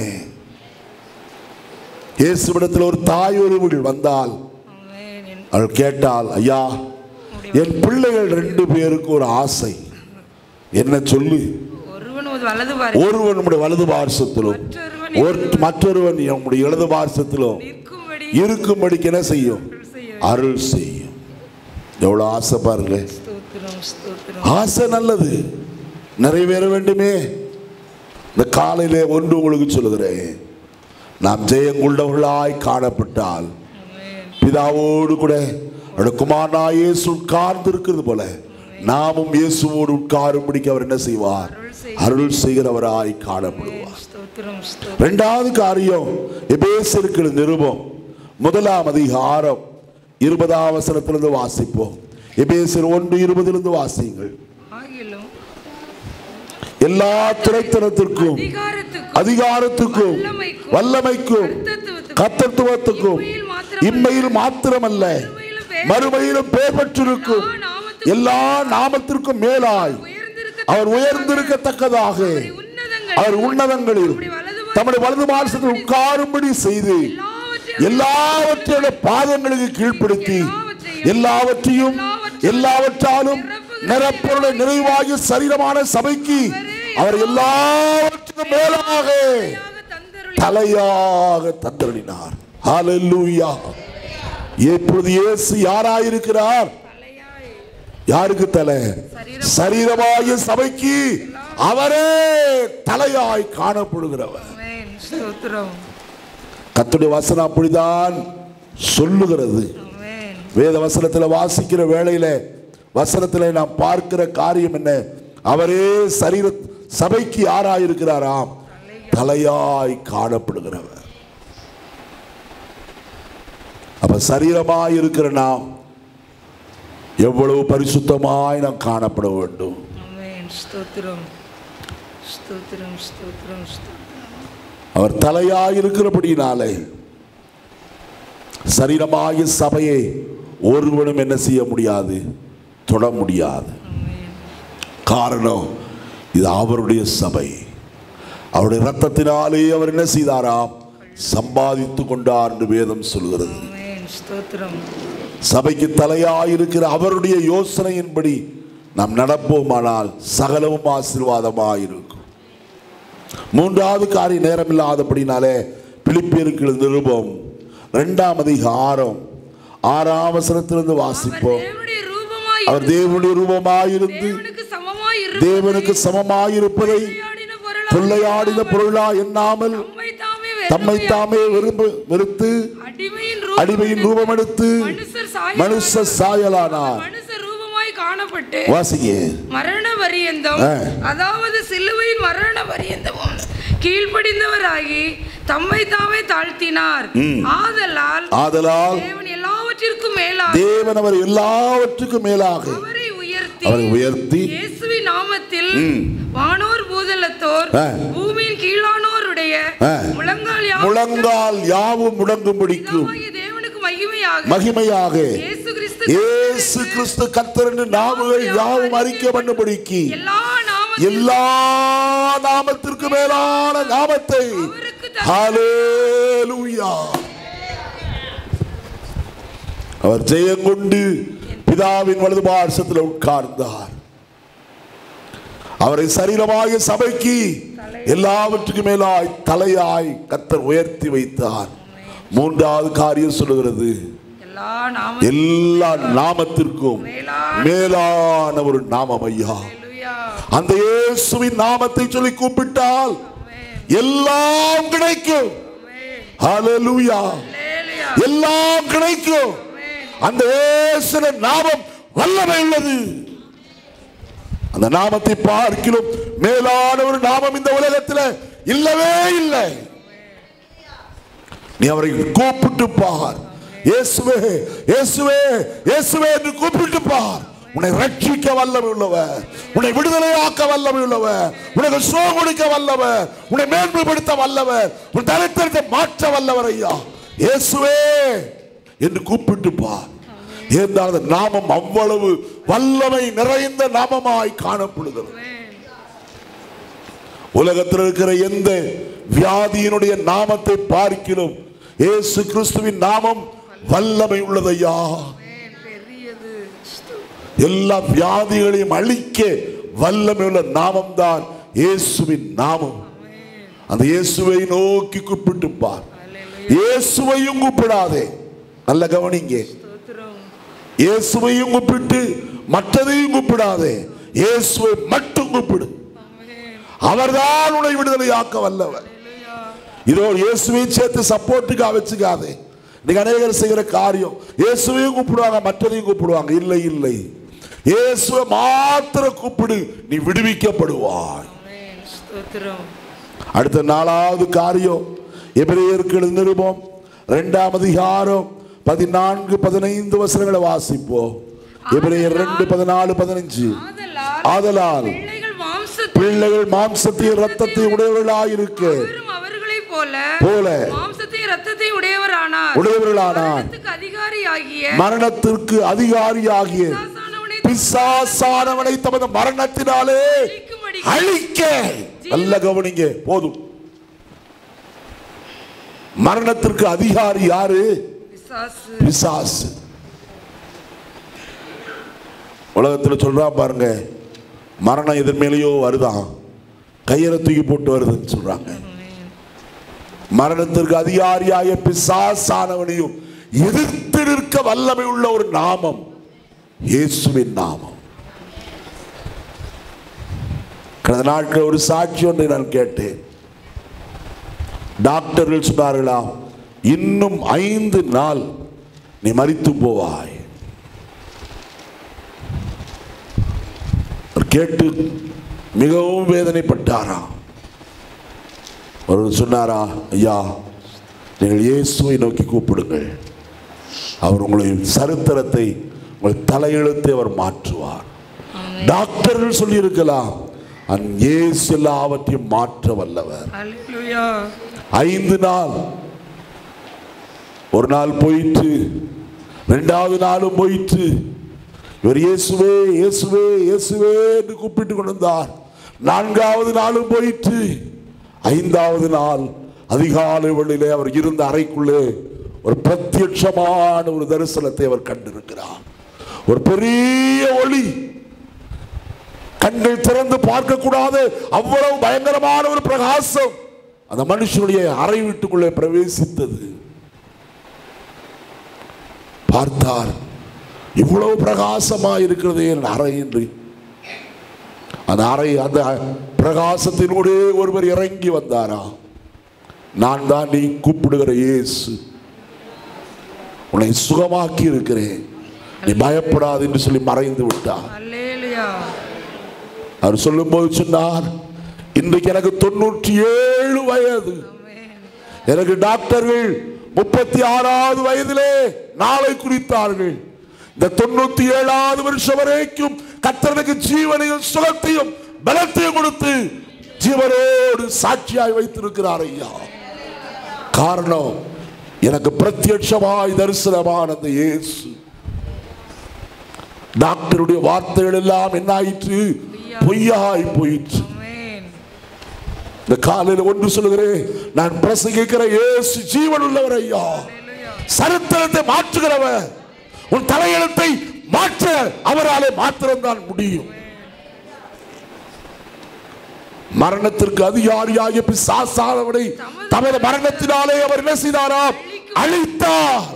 இயேசுவிடத்தில் ஒரு தாய் ஒருவள் வந்தால் அவள் கேட்டால், ஐயா என் பிள்ளைகள் ரெண்டு பேருக்கு ஒரு ஆசை, என்ன சொல்லு? ஒருவன் நம்முடைய வலது பார்சத்திலும் மற்றொருவன் நம்முடைய இடது பார்சத்திலும் இருக்கும்படிக்கு என்ன செய்யும், அருள் செய்யும். எவ்வளவு ஆசை பாருங்க. ஆசை நல்லது, நிறைவேற வேண்டுமே. இந்த காலையிலே ஒன்று உங்களுக்கு சொல்லுகிறேன், நாம் ஜெயங்கொண்டவர்களாய் காணப்பட்டால் பிதாவோடு கூட குமாரனாய் இயேசு உட்கார்ந்து இருக்கிறது போல நாமும் இயேசுவோடு உட்காரும்படிக்கு அவர் என்ன செய்வார், அருள் செய்கிறவராய் காணப்படுவார். இரண்டாவது காரியம், எபேசியருக்கு நிருபம் முதலாம் அதிகாரம் இருபதாம் வசனத்திலிருந்து வாசிப்போம். எபேசியர் ஒன்று இருபதிலிருந்து வாசியுங்கள். எல்லா துரைத்தனத்திற்கும் அதிகாரத்துக்கும் வல்லமைக்கும் கர்த்தத்துவத்துக்கும் இம்மையில் மாத்திரமல்ல மறுமையிலும் பெயர் பெற்றிருக்கும் எல்லா நாமத்திற்கும் மேலாய் அவர் உயர்ந்திருக்கத்தக்கதாக அவர் உன்னதங்களில் தம்முடைய வலது பார்சத்தில் உட்காரும்படி செய்து எல்லாவற்றையுடைய பாதங்களுக்கு கீழ்ப்படுத்தி எல்லாவற்றையும் எல்லாவற்றாலும் நிரப்பொருளை நிறைவாகி சரீரமான சபைக்கு அவர் எல்லாவற்றுக்கும் மேலாக தலையாக தந்தருளினார். ஹல்லேலூயா. இப்பொழுது இயேசு யாராயிருக்கிறார்? யாருக்கு தலை? சரீரமாகிய சபைக்கு அவரே தலையாய் காணப்படுகிறவர். கர்த்தருடைய வசனம் அப்படிதான் சொல்லுகிறது. வேத வசனத்தில் வாசிக்கிற வேளையில வசனத்தில் நாம் பார்க்கிற காரியம் என்ன? அவரே சரீர சபைக்கு யாராயிருக்கிறாராம்? தலையாய் காணப்படுகிறவர். அப்ப சரீரமாய் இருக்கிற நாம் எவ்வளவு பரிசுத்தமாய் நாம் காணப்பட வேண்டும். அவர் தலையாய் இருக்கிறபடினாலே சரீரமாகிய சபையை ஒருவனும் என்ன செய்ய முடியாது, தொட முடியாது. காரணம், இது அவருடைய சபை. அவருடைய ரத்தத்தினாலே அவர் என்ன செய்தாராம்? சம்பாதித்து கொண்டார் என்று வேதம் சொல்கிறது. சபைக்கு தலையாயிருக்கிற அவருடைய யோசனையின்படி நாம் நடப்போமானால் சகலமும் ஆசீர்வாதமாயிருக்கும். மூன்றாவது காரியம் நேரம் இல்லாதபடினாலே பிலிப்பியருக்கு நிருபம் இரண்டாம் அதிகாரம் ஆறாம் வசனத்திலிருந்து வாசிப்போம். அவர் தேவனுடைய ரூபமாயிருந்து தேவனுக்கு சமமாயிருப்பதை கொள்ளையாடின பொருளா எண்ணாமல் தம்மை தாமே வெறுத்து அடிமையின் ரூபம் எடுத்து மனுஷ சாயலானார்.
மரண பரியந்தம், அதாவது சிலுவையின் மரண பரியந்தமும் கீழ்ப்படிந்தவராகி தம்மை தாமே தாழ்த்தினார். ஆதலால் ஆதலால் தேவன் எல்லாவற்றிற்கும் மேலாக
தேவன் அவர் எல்லாவற்றுக்கும் மேலாக
அவரை உயர்த்தி
அவரை உயர்த்தி
இயேசுவின் நாமத்தில் வானோர் பூதலத்தோர் பூமியின் கீழானோருடைய முழங்கால் யாவும்
முழங்கால் யாவும் முடங்கும்படிக்கும்
தேவனுக்கு மகிமையாக
மகிமையாக
இயேசு கிறிஸ்து
இயேசு கிறிஸ்து கர்த்தர் என்று நாமங்கள் யாவும் அறிக்கை பண்ணும்படிக்கு
எல்லா
எல்லா நாமத்திற்கு மேலான நாமத்தை ஹல்லேலூயா அவர் ஜெயங்கொண்டு பிதாவின் வலது பார்சத்தில் உட்கார்ந்தார். அவரை சரீரமாகிய சபைக்கு எல்லாவற்றுக்கும் மேலாய் தலையாய் கர்த்தர் உயர்த்தி வைத்தார். மூன்றாவது காரியம் சொல்லுகிறது, எல்லா நாமத்திற்கும் மேலான ஒரு நாமம் ஐயா. அந்த இயேசுவின் நாமத்தை சொல்லி கூப்பிட்டால் எல்லாம் கிடைக்கும். ஹல்லேலூயா. எல்லாம் கிடைக்கும். அந்த இயேசுவின் நாமம் வல்லமை உள்ளது. அந்த நாமத்தை பார்க்கிலும் மேலான ஒரு நாமம் இந்த உலகத்தில் இல்லவே இல்லை. நீ அவரை கூப்பிட்டு பார், இயேசுவே இயேசுவே இயேசுவே என்று கூப்பிட்டு பார். உன்னை ரட்சிக்க வல்லமை உள்ளவர், உன்னை விடுதலையாக்க வல்லமை உள்ளவர், உனக்கு சுகம் கொடுக்க வல்லவர், உன்னை மேன்மைப்படுத்த வல்லவர், உன் தரித்திரத்தை மாற்ற வல்லவர். ஐயா இயேசுவே என்று கூப்பிட்டு பார். ஏனென்றால் அந்த நாமம் அவ்வளவு வல்லமை நிறைந்த நாமமாய் காணப்படுகிறது. உலகத்தில் இருக்கிற எந்த வியாதியினுடைய நாமத்தை பார்க்கிலும் இயேசு கிறிஸ்துவின் நாமம் வல்லமை உள்ளதையா. எல்லா வியாதிகளையும் அழிக்க வல்லமை உள்ள நாமம் தான் இயேசுவின் நாமம். அந்த இயேசுவை நோக்கி கூப்பிட்டு பார். இயேசுவையும் கூப்பிடாதே, நல்ல கவனிங்க. இயேசுவையும் கூப்பிட்டு மற்றதையும் கூப்பிடாதே, இயேசுவை மட்டும் கூப்பிடு. அவர்தான் உன்னை விடுதலையாக்க வல்லவர். இதோ இயேசுவை சேர்த்து சப்போர்ட்டுக்காக வச்சுக்காதே. இன்னைக்கு அநேகர் செய்கிற காரியம் இயேசுவையும் கூப்பிடுவாங்க, மற்றதையும் கூப்பிடுவாங்க. இல்லை இல்லை, இயேசுவை மாத்திர கூப்பிடு, நீ விடுவிக்கப்படுவாய். அடுத்த நாலாவது காரியம் எபிரேயருக்கு எழுதின நிருபம் இரண்டாம் அதிகாரம் பதினான்கு பதினைந்து வசனங்களை வாசிப்போம். எபிரேயர் இரண்டு பதினாலு பதினஞ்சு. ஆதலால் பிள்ளைகள் மாம்சத்தையும் ரத்தத்தையும் உடையவர்களாயிருக்க போல உடையவர்களானார், மரணத்திற்கு அதிகாரியாகிய பிசாசானவனை தமது மரணத்தினாலே அழிக்க. நல்ல கவனிங்க, போதும். மரணத்திற்கு அதிகாரி யாரு? பிசாசு. உலகத்தில் சொல்றா பாருங்க, மரணம் எதன் மேலேயோ வருதான், கையில தூக்கி போட்டு வருதுன்னு சொல்றாங்க. மரணத்திற்கு அதிகாரியாய பிசாசானவனையும் எதிர்த்து நிற்க வல்லமை உள்ள ஒரு நாமம் இயேசுவின் நாமம். கடந்த நாட்கள் ஒரு சாட்சி ஒன்றை நான் கேட்டேன். டாக்டர்கள் சொன்னார்களா, இன்னும் ஐந்து நாள் நீ மரித்து போவாய். கேட்டு மிகவும் வேதனைப்பட்டாராம். ஒரு சொன்னாரா, ஐயா நீங்கள் இயேசுவை நோக்கி கூப்பிடுங்கள், அவர் உங்களின் சரித்திரத்தை, உங்கள் தலையெழுத்தை அவர் மாற்றுவார். டாக்டர்கள் சொல்லி இருக்கலாம், இயேசு எல்லாவற்றையும் மாற்ற வல்லவர். ஐந்து நாள், ஒரு நாள் போயிட்டு இரண்டாவது நாளும் போயிட்டு இவர் இயேசுவே இயேசுவே இயேசுவே என்று கூப்பிட்டு கொண்டிருந்தார். நான்காவது நாளும் போயிட்டு ஐந்தாவது நாள் அதிகாலை வேளையிலே அவர் இருந்த அறைக்குள்ளே ஒரு பிரத்யட்சமான ஒரு தரிசனத்தை அவர் கண்டிருக்கிறார். ஒரு பெரிய ஒளி, கண்கள் திறந்து பார்க்க கூடாது அவ்வளவு பயங்கரமான ஒரு பிரகாசம் அந்த மனுஷனுடைய அறை வீட்டுக்குள்ளே பிரவேசித்தது. பார்த்தார், இவ்வளவு பிரகாசமா இருக்கிறது என் அறை என்று. அந்த அறை, அந்த பிரகாசத்தினூடே ஒருவர் இறங்கி வந்தாரா, நான் தான் நீ கூப்பிடுகிற இயேசு, உன்னை சுகமாக்கி இருக்கிறேன், நீ பயப்படாது என்று சொல்லி மறைந்து விட்டார். அவர் சொல்லும் போது சொன்னார், இன்றைக்கு எனக்கு தொண்ணூற்றி ஏழு வயது, எனக்கு டாக்டர்கள் முப்பத்தி ஆறாவது வயதிலே நாளை குறித்தார்கள். இந்த தொண்ணூத்தி ஏழாவது வருஷம் வரைக்கும் கர்த்தருக்கு ஜீவனையும் சுகத்தையும் பலத்தையும் கொடுத்து ஜீவனோடு சாட்சியாய் வைத்திருக்கிறார் ஐயா. காரணம், எனக்கு பிரத்யட்சமாய் தரிசனமான அந்த இயேசு. டாக்டருடைய வார்த்தைகள் எல்லாம் என்ன ஆயிற்று? பொய்யாய் போயிற்று. இந்த காலையில் ஒன்று சொல்லுகிறேன், நான் பிரசங்கிக்கிற இயேசு ஜீவன் உள்ளவர் ஐயா, சரித்திரத்தை மாற்றுகிறவர். உன் தலையெழுத்தை மாற்ற அவராலே மாத்திரம்தான் முடியும். மரணத்திற்கு அதிகாரியாகிய பிசாசானவனை தமது மரணத்தினாலே அவர் என்ன செய்தாராம்? அழித்தார்.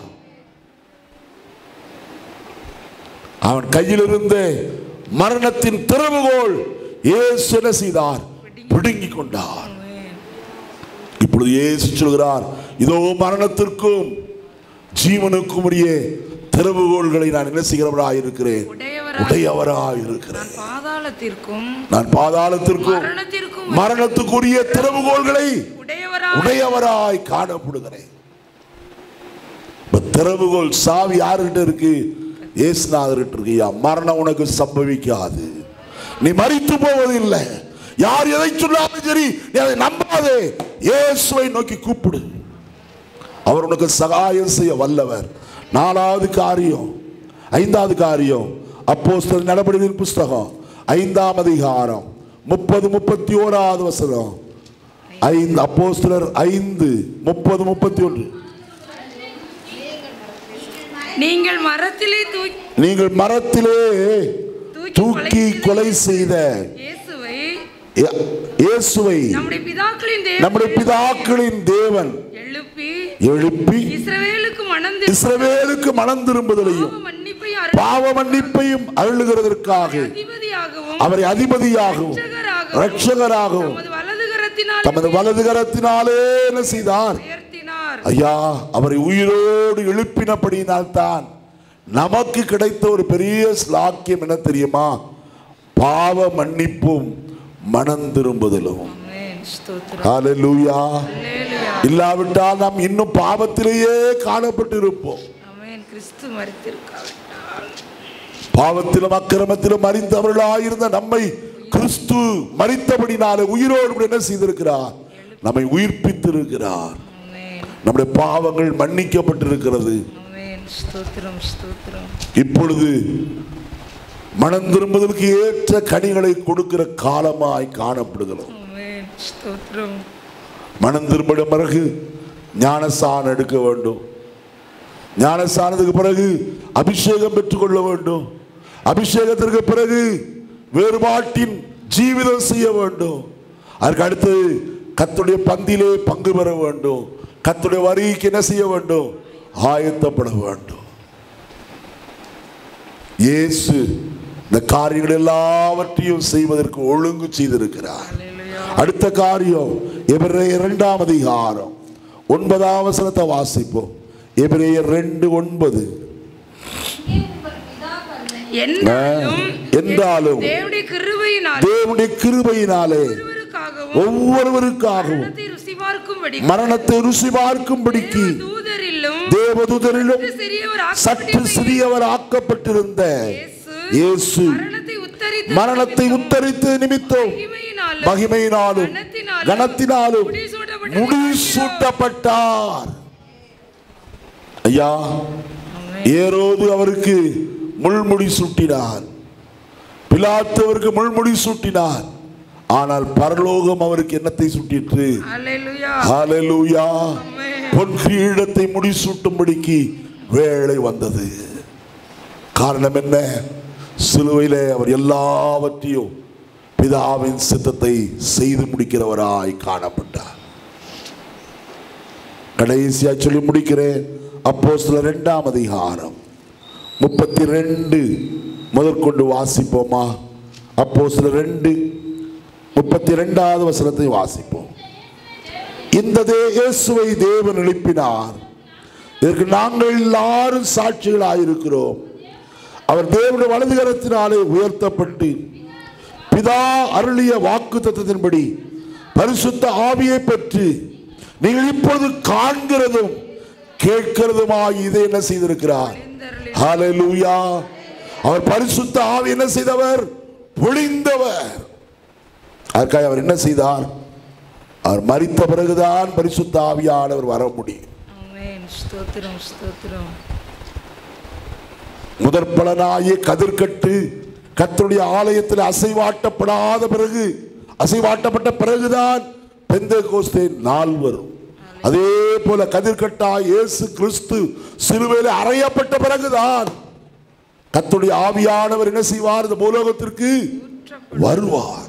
அவன் கையில் இருந்த மரணத்தின் திறவுகோல் இயேசு என்ன செய்தார்? பிடுங்கிக் கொண்டார். இப்பொழுது இயேசு சொல்கிறார், இதோ மரணத்திற்கும் ஜீவனுக்கும் உரிய திறவுகோல்களை நான் என்ன செய்கிறவராய் இருக்கிறேன்? உடையவராய் இருக்கிறேன். நான் பாதாளத்திற்கும் மரணத்துக்குரிய திறவுகோல்களை உடையவராய் காணப்படுகிறேன். திறவுகோல் சாவி யாருகிட்ட இருக்கு? இயேசுநாதர்கிட்ட இருக்கியா. மரணம் உனக்கு சம்பவிக்காது, நீ மரித்து போவதில்லை. யார் எதை சொன்னாலும் சரி நீ அதை நம்பாதே. இயேசுவை நோக்கி கூப்பிடு, அவர் உனக்கு சகாயம் செய்ய வல்லவர். நாலாவது காரியம், ஐந்தாவது காரியம், அப்போஸ்தலர் நடபடிகளின் புஸ்தகம் ஐந்தாம் அதிகாரம் முப்பது முப்பத்தி ஓராவது வசனம். ஐந்து அப்போஸ்தலர் ஐந்து முப்பது முப்பத்தி ஒன்று.
நீங்கள் மரத்திலே
நீங்கள் மரத்திலே தூக்கி கொலை செய்த இயேசுவை நம்முடைய பிதாக்களின் தேவன் எழுப்பி இஸ்ரவேலுக்கு மனம் திரும்புதலையும் பாவ மன்னிப்பையும் அருளுகிறதற்காக அவரை அதிபதியாகவும் இரட்சகராகவும் தமது வலது கரத்தினாலே என்ன செய்தார்? ஐயா, அவரை உயிரோடு எழுப்பினபடியினால் தான் நமக்கு கிடைத்த ஒரு பெரிய ஸ்லாக்கியம் என்ன தெரியுமா? பாவ மன்னிப்பும் மனம் திரும்புதலும். ஹல்லேலூயா. இல்லாவிட்டால் நாம் இன்னும் பாவத்திலேயே காணப்பட்டு இருப்போம். பாவத்திலும் அக்கிரமத்திலும் மரித்தவர்களாயிருந்த நம்மை கிறிஸ்து மரித்தபடினாலே உயிரோடு என்ன செய்திருக்கிறார்? நம்மை உயிர்ப்பித்திருக்கிறார். நம்முடைய பாவங்கள் மன்னிக்கப்பட்டிருக்கிறது. இப்பொழுது மனம் திரும்புவதற்கு ஏற்ற கனிகளை கொடுக்கிற காலமாய் காணப்படுகிறோம். மனம் திரும்பின பிறகு ஞானஸ்நானம் எடுக்க வேண்டும். ஞானஸ்நானத்துக்கு பிறகு அபிஷேகம் பெற்றுக்கொள்ள வேண்டும். அபிஷேகத்திற்கு பிறகு வேறுபாட்டின் ஜீவிதம் செய்ய வேண்டும். அதற்கு அடுத்து கர்த்தருடைய பந்தியிலே பங்கு பெற வேண்டும். கர்த்தருடைய வருகைக்கு என்ன செய்ய வேண்டும்? ஆயத்தப்பட வேண்டும். இயேசு இந்த காரியங்கள் எல்லாவற்றையும் செய்வதற்கு ஒழுங்கு செய்திருக்கிறார். அடுத்த காரியம் எபிரேயர் இரண்டாம் அதிகாரம் ஒன்பதாம் வசனத்தை வாசிப்போம். எபிரேயர் இரண்டு ஒன்பது. என்றாலும் தேவனுடைய கிருபையினாலே ஒவ்வொருவருக்காகவும் மரணத்தை ருசி பார்க்கும்படிக்கு தேவதூதரிலும் சற்று சிறியவர் ஆக்கப்பட்டிருந்த இயேசு மரணத்தை உத்தரித்து நிமித்தம் மகிமையினாலும் கனத்தினாலும் முடிசூட்டப்பட்டார். ஐயா, ஏரோது அவருக்கு முள்முடி சூட்டினார், பிலாத்து அவருக்கு முள்முடி சூட்டினார். ஆனால் பரலோகம் அவருக்கு என்னத்தை சூட்டிற்று? ஹல்லேலூயா. பொன் கிரீடத்தை முடிசூட்டும்படிக்கு வேளை வந்தது. காரணம் என்ன? சிலுவையிலே அவர் எல்லாவற்றையும் பிதாவின் சித்தத்தை செய்து முடிக்கிறவராய் காணப்பட்டார். கடைசியா சொல்லி முடிக்கிறேன். அப்போஸ்தலர் இரண்டாம் அதிகாரம் முப்பத்தி ரெண்டு முதற்கொண்டு வாசிப்போமா? அப்போஸ்தலர் இரண்டு முப்பத்தி இரண்டாவது வசனத்தை வாசிப்போம். இந்த இயேசுவை தேவன் எழுப்பினார், இதற்கு நாங்கள் எல்லாரும் சாட்சிகளாயிருக்கிறோம். அவர் தேவனுடைய வலது கரத்தினாலே உயர்த்தப்பட்டு பிதா அருளிய வாக்கு தத்தத்தின்படி பரிசுத்த ஆவியை பெற்று நீங்கள் இப்பொழுது காண்கிறதும் கேட்கிறதுமாய் இதை என்ன செய்திருக்கிறார்? ஹல்லேலூயா. அவர் பரிசுத்த ஆவி என்ன செய்தவர்? பொழிந்தவர். அதற்காக அவர் என்ன செய்தார்? அவர் மரித்த பிறகுதான் பரிசுத்த ஆவியானவர் வர முடியும். முதற் பலனாகிய கதிர்கட்டு கர்த்தருடைய ஆலயத்தில் அசைவாட்டப்படாத பிறகு, அசைவாட்டப்பட்ட பிறகுதான் பெந்தேகோஸ்தே நாள் வரும். அதே போல கதிர்கட்டாய் இயேசு கிறிஸ்து சிலுவையில் அறையப்பட்ட பிறகுதான் கர்த்தருடைய ஆவியானவர் என்ன செய்வார்? இந்த பூலோகத்திற்கு வருவார்.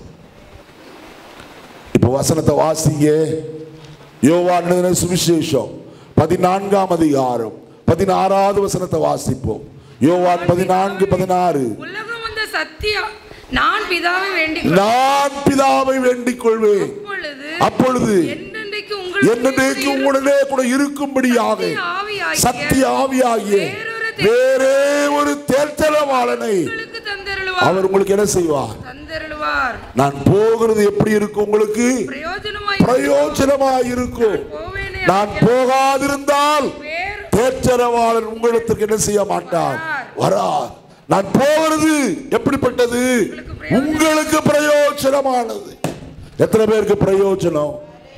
இப்ப வசனத்தை வாசிங்க. யோவான் எழுதின சுவிசேஷம் பதினான்காம் அதிகாரம் பதினாறாவது வசனத்தை வாசிப்போம். யோவான் பதினான்கு பதினாறு.
உலகம் வந்த சத்தியம் நான் பிதாவை வேண்டிக்
நான் பிதாவை வேண்டிக் கொள்வேன், அப்பொழுது என்னைக்கு உங்களுடனே கூட இருக்கும்படியாக சத்திய ஆவியாகிய வேறே ஒரு தேர்தலவாளனை அவர் உங்களுக்கு என்ன செய்வார்? நான் போகிறது எப்படி இருக்கும்? உங்களுக்கு பிரயோஜனமாய் இருக்கும். நான் போகாதிருந்தால் தேற்றரவாளன் உங்களிடத்திற்கு என்ன செய்ய மாட்டார், வரார். நான் போகிறது எப்படிப்பட்டது, உங்களுக்கு பிரயோஜனமானது. எத்தனை பேருக்கு பிரயோஜனம்?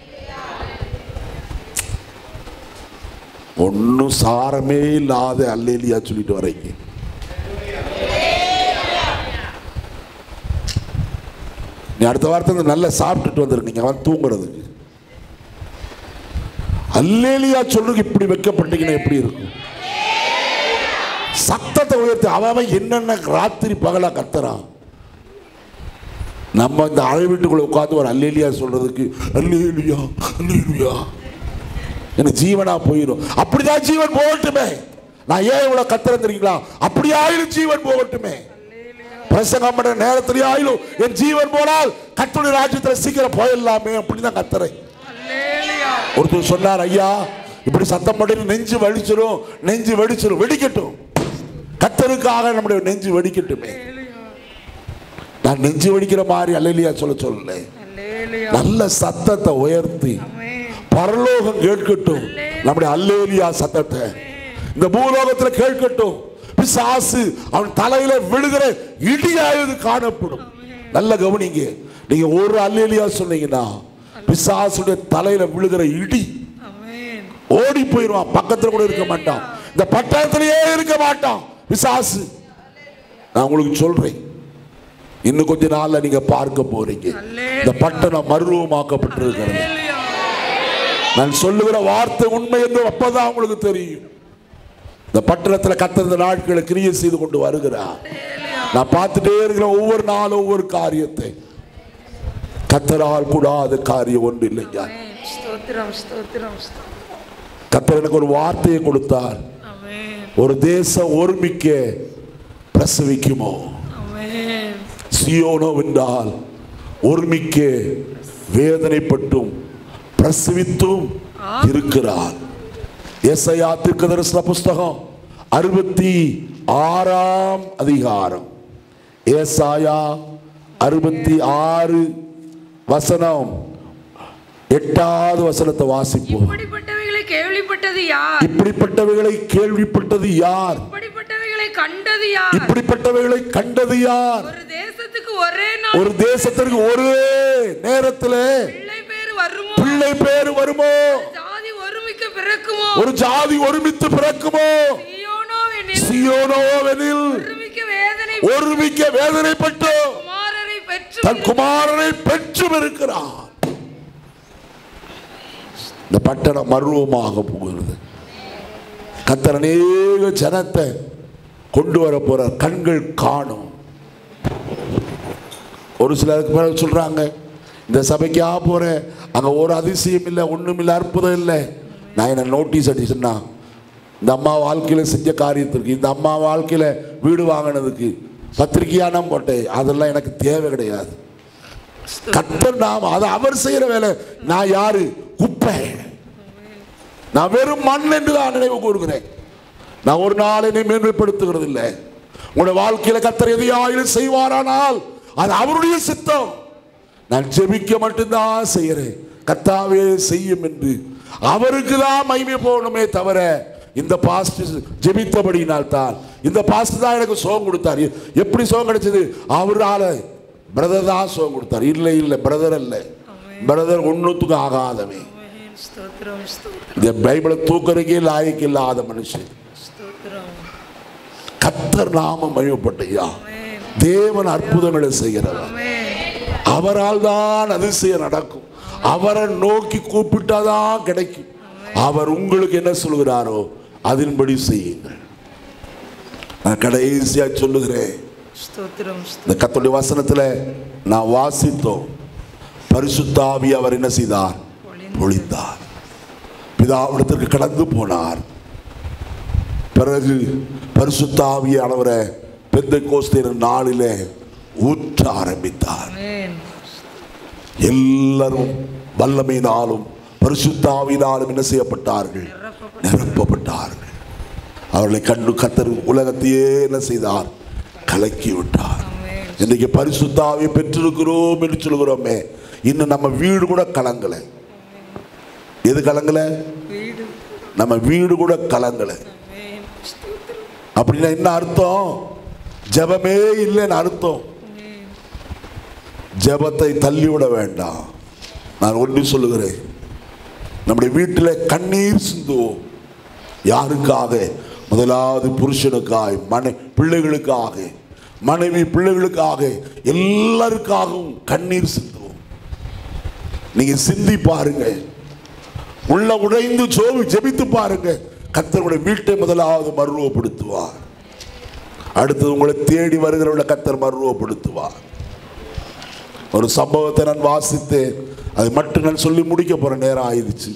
ஒன்னும் சாரமே இல்லாத அல்லேலியா சொல்லிட்டு வரீங்க. நீ அடுத்த வாரத்தை நல்லா சாப்பிட்டுட்டு வந்துருக்கீங்க அவன் தூங்குறதுக்கு. அல்லேலியா சொல்லுங்க. இப்படி வைக்கப்பட்டீங்கன்னா எப்படி இருக்கும்? சத்தத்தை உயர்த்தி அவன் என்னென்ன ராத்திரி பகலா கத்துறான். நம்ம இந்த அறை வீட்டுக்குள்ள உட்காந்து ஒரு அல்லேலியா சொல்றதுக்கு அல்லேலியா அல்லேலியா எனக்கு ஜீவனா போயிடும். அப்படிதான் ஜீவன் போகட்டுமே. நான் ஏன் இவ்வளவு கத்துறேன் தெரியுங்களா? அப்படி ஆயிலும் ஜீவன் போகட்டுமே. பிரசங்கம் பண்ற நேரத்திலே ஆயிலும் என் ஜீவன் போனால் கர்த்தருடைய ராஜ்யத்தில் சீக்கிரம் போயிடலாமே அப்படிதான் கத்துறேன். ஒருத்தர் சொன்னார், ஐயா இப்படி சத்தம் பண்ணி நெஞ்சு வலிச்சிரும், நெஞ்சு வெடிச்சிரும். வெடிக்கட்டும், கர்த்தருக்காக நம்முடைய நெஞ்சு வெடிக்கட்டுமே. நான் நெஞ்சு வெடிக்கிற மாதிரி அல்லேலியா சொல்ல சொல்லல. நல்ல சத்தத்தை உயர்த்தி பரலோகம் கேட்கட்டும். நம்முடைய அல்லேலியா சத்தத்தை இந்த பூலோகத்தில் கேட்கட்டும். பிசாசு அவன் தலையில விழுகிற இடியாவது காணப்படும். நல்ல கவனிங்க. நீங்க ஒரு அல்லேலியா சொன்னீங்கன்னா பிசாசுடைய தலையில விழுகிற இடி ஓடி போயிடுவான். பக்கத்துல கூட இருக்க மாட்டான். இந்த பட்டணத்திலேயே இருக்க மாட்டான் பிசாசு. நான் உங்களுக்கு சொல்றேன், இன்னும் கொஞ்ச நாள்ல நீங்க பார்க்க போறீங்க. இந்த பட்டணம் மறுரூபமாக்கப்பட்டிருக்கிறது. நான் சொல்லுகிற வார்த்தை உண்மை என்று அப்பதான் உங்களுக்கு தெரியும். இந்த பட்டணத்தில் கர்த்தர் இந்த நாட்களை கிரியை செய்து கொண்டு வருகிறார். நான் பார்த்துட்டே இருக்கிற ஒவ்வொரு நாளும் ஒவ்வொரு காரியத்தை. கர்த்தரால் கூடாத காரியம் ஒன்று இல்லைங்க. கர்த்தர் எனக்கு ஒரு வார்த்தையை கொடுத்தார். ஒரு தேசம் ஒருமிக்க பிரசவிக்குமோ. சியோனோ என்றால் ஒருமிக்க வேதனைப்பட்டும் பிரசவித்தும் இருக்கிறார். ஏசாயா தீர்க்கதரிசன புஸ்தகம் அறுபத்தி ஆறாம் அதிகாரம். ஏசாயா அறுபத்தி ஆறு வசனம் எட்டாவது வசனத்தை வாசிப்போம்.
இப்படிப்பட்டவைகளை கேள்விப்பட்டது யார்?
இப்படிப்பட்டவைகளை கேள்விப்பட்டது யார்?
இப்படிப்பட்டவைகளை கண்டது யார்?
இப்படிப்பட்டவைகளை கண்டது யார்?
ஒரு தேசத்துக்கு ஒரே நாள்,
ஒரு தேசத்திற்கு ஒரே நேரத்தில்
பிள்ளை பேரு வருமோ,
பிள்ளை பேரு வருமோ,
ஜாதி ஒருமிக்க பிறக்குமோ,
ஒரு ஜாதி ஒருமித்து பிறக்குமோ.
சியோனோவெனில்
சியோனோவெனில்
ஒருமிக்க வேதனை
ஒருமிக்க வேதனைப்பட்டு
குமாரரை பெற்று
தன் குமாரனை பெற்றும் இருக்கிறார். இந்த பட்டணம் மர்வமாக போகிறது. கர்த்தர் அநேக ஜனத்தை கொண்டு வர போறார். கண்கள் காணும். ஒரு சிலருக்கு மேல சொல்றாங்க, இந்த சபைக்கா போறேன், அங்க ஒரு அதிசயம் இல்லை, ஒண்ணும் இல்லை, அற்புதம் இல்லை. நான் என்ன நோட்டீஸ் அடிச்சுன்னா, இந்த அம்மா வாழ்க்கையில செஞ்ச காரியத்திற்கு, இந்த அம்மா வாழ்க்கையில வீடு வாங்கினதுக்கு பத்திரிகையான போட்டேன். அதெல்லாம் எனக்கு தேவை கிடையாது. கர்த்தர் நாம அது அவர் செய்யற வேலை. நான் யாரு? குப்பை. நான் வெறும் மண் என்று தான் நினைவு கூறுகிறேன். நான் ஒரு நாள் என்னை மேன்மைப்படுத்துகிறது இல்லை. உங்களுடைய வாழ்க்கையில கர்த்தர் எதையாயிலும் செய்வாரானால் அது அவருடைய சித்தம். நான் ஜெபிக்க மட்டும்தான் செய்யறேன். கர்த்தாவே செய்யும் என்று அவருக்கு தான் மகிமை போகணுமே தவிர, இந்த பாஸ்ட் ஜெபித்தபடினால் தான், இந்த பாஸ்ட் தான் எனக்கு சோகம் கொடுத்தார். எப்படி சோகம் கிடைச்சது? அவரால பிரதர் தான் சோகம் கொடுத்தார். இல்லை இல்லை பிரதர் இல்லை, பிரதர் ஒன்னுத்துக்கு ஆகாதவே. இந்த பைபிளை தூக்கறதுக்கே லாயக்கு இல்லாத மனுஷன். கர்த்தர் நாம மகிமைப்பட்டையா. தேவன் அற்புதங்களை செய்கிறவர். அவரால் தான் அதிசயம் நடக்கும். அவரை நோக்கி கூப்பிட்டாதான் கிடைக்கும். அவர் உங்களுக்கு என்ன சொல்கிறாரோ அதன்படி செய்யுங்கள். நான் கடைசியா சொல்லுகிறேன், இந்த கர்த்தருடைய வசனத்துல நான் வாசித்தோம். பரிசுத்த ஆவி அவர் என்ன செய்தார்? பொழிந்தார். பிதாவிடத்திற்கு கடந்து போனார். பிறகு பரிசுத்த ஆவியானவரை பெந்தெக்கோஸ்தே நாளிலே ஊற்ற ஆரம்பித்தார். எல்லாரும் வல்லமையினாலும் பரிசுத்த ஆவியினாலும் என்ன செய்யப்பட்டார்கள்? நிரப்பப்பட்டார்கள். அவர்களை கண்டு கர்த்தர் உலகத்தையே என்ன செய்தார்? கலக்கி விட்டார். இன்னைக்கு பரிசுத்த ஆவியை பெற்றிருக்கிறோம் என்று சொல்கிறோமே, இன்னும் நம்ம வீடு கூட கலங்கல. எது கலங்கல? நம்ம வீடு கூட கலங்கலை. அப்படின்னா என்ன அர்த்தம்? ஜெபமே இல்லைன்னு அர்த்தம். ஜெபத்தை தள்ளிவிட வேண்டாம். நான் ஒன்று சொல்லுகிறேன், நம்முடைய வீட்டில் கண்ணீர் சிந்துவோம். யாருக்காக? முதலாவது புருஷனுக்காக, மனை பிள்ளைகளுக்காக, மனைவி பிள்ளைகளுக்காக, எல்லாருக்காகவும் கண்ணீர் சிந்துவோம். நீங்க சிந்தி பாருங்க, உள்ள உடைந்து சோவி ஜெபித்து பாருங்க, கர்த்தருடைய வீட்டை முதலாவது மறுரூபப்படுத்துவார். அடுத்தது உங்களை தேடி வருகிறவர்களை கர்த்தர் மறுரூபப்படுத்துவார். ஒரு சம்பவத்தை நான் வாசித்தேன், அது மட்டும் நான் சொல்லி முடிக்க போற நேரம் ஆயிடுச்சு.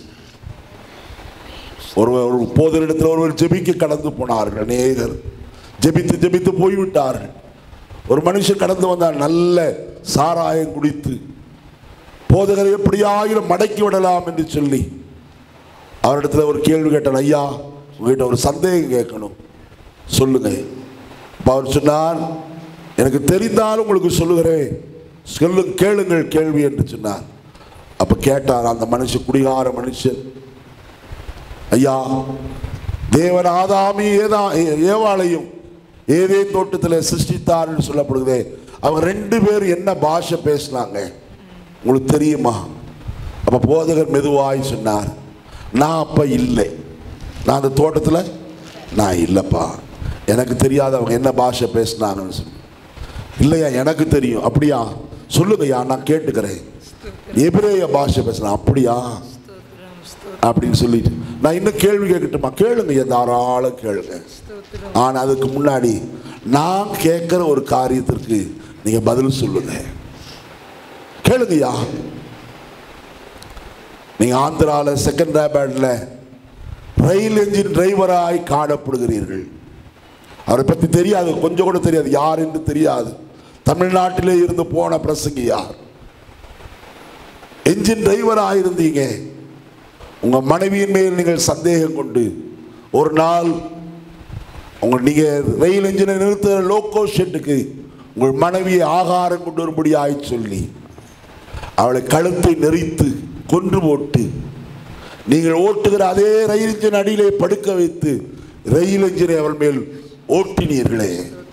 ஒரு ஒரு போதரிடத்தில் ஒருவர் ஜெபிக்க கடந்து போனார்கள். அநேகர் ஜெபித்து ஜெபித்து போய்விட்டார்கள். ஒரு மனுஷன் கடந்து வந்தார், நல்ல சாராயம் குடித்து. போதகரை எப்படியாயிரம் மடக்கி விடலாம் என்று சொல்லி அவரிடத்துல ஒரு கேள்வி கேட்டான். ஐயா, உங்ககிட்ட ஒரு சந்தேகம் கேட்கணும், சொல்லுங்க. அவர் சொன்னார், எனக்கு தெரிந்தாலும் உங்களுக்கு சொல்லுகிறேன், சொல்லு, கேளுங்கள் கேள்வி என்று சொன்னார். அப்ப கேட்டார் அந்த மனுஷன், குடிகார மனுஷன், ஐயா, தேவன் ஆதாமி ஏதா ஏவாளையும் ஏதே தோட்டத்தில் சிருஷ்டித்தார் என்று சொல்லப்படுகிறே, அவங்க ரெண்டு பேரும் என்ன பாஷை பேசினாங்க உங்களுக்கு தெரியுமா? அப்ப போதகர் மெதுவாய் சொன்னார், நான் அப்ப இல்லை, நான் அந்த தோட்டத்தில் நான் இல்லைப்பா, எனக்கு தெரியாத அவங்க என்ன பாஷை பேசினாங்கன்னு சொல்லி. இல்லையா, எனக்கு தெரியும். அப்படியா, சொல்லுங்கய்யா, நான் கேட்டுக்கிறேன். எபிரேய பாஷை பேசுறேன். அப்படியா அப்படின்னு சொல்லிட்டு, நான் இன்னும் கேள்வி கேட்கட்டுமா? கேளுங்க, தாராளம் கேளுங்க. ஆனா அதுக்கு முன்னாடி நான் கேட்கிற ஒரு காரியத்திற்கு நீங்க பதில் சொல்லுங்க. கேளுங்கய்யா. நீங்க ஆந்திரால செகந்திராபாத்ல ரயில் என்ஜின் டிரைவராய் காணப்படுகிறீர்கள். அவரை பற்றி தெரியாது, கொஞ்சம் கூட தெரியாது, யார் என்று தெரியாது. தமிழ்நாட்டிலே இருந்து போன பிரசங்கி யார்? என்ஜின் டிரைவராக இருந்தீங்க. உங்க மனைவியின் மேல் நீங்கள் சந்தேகம் கொண்டு ஒரு நாள் உங்க நீங்க ரயில் என்ஜினை நிறுத்த லோக்கோ ஷெட்டுக்கு உங்கள் மனைவியை ஆகாரம் கொண்டு வரும்படியாய் சொல்லி அவளை கழுத்தை நெறித்து கொன்று போட்டு நீங்கள் ஓட்டுகிற அதே ரயில் என்ஜின் அடியிலே படுக்க வைத்து ரயில் என்ஜினை அவள் மேல் ஓட்டினீர்களே,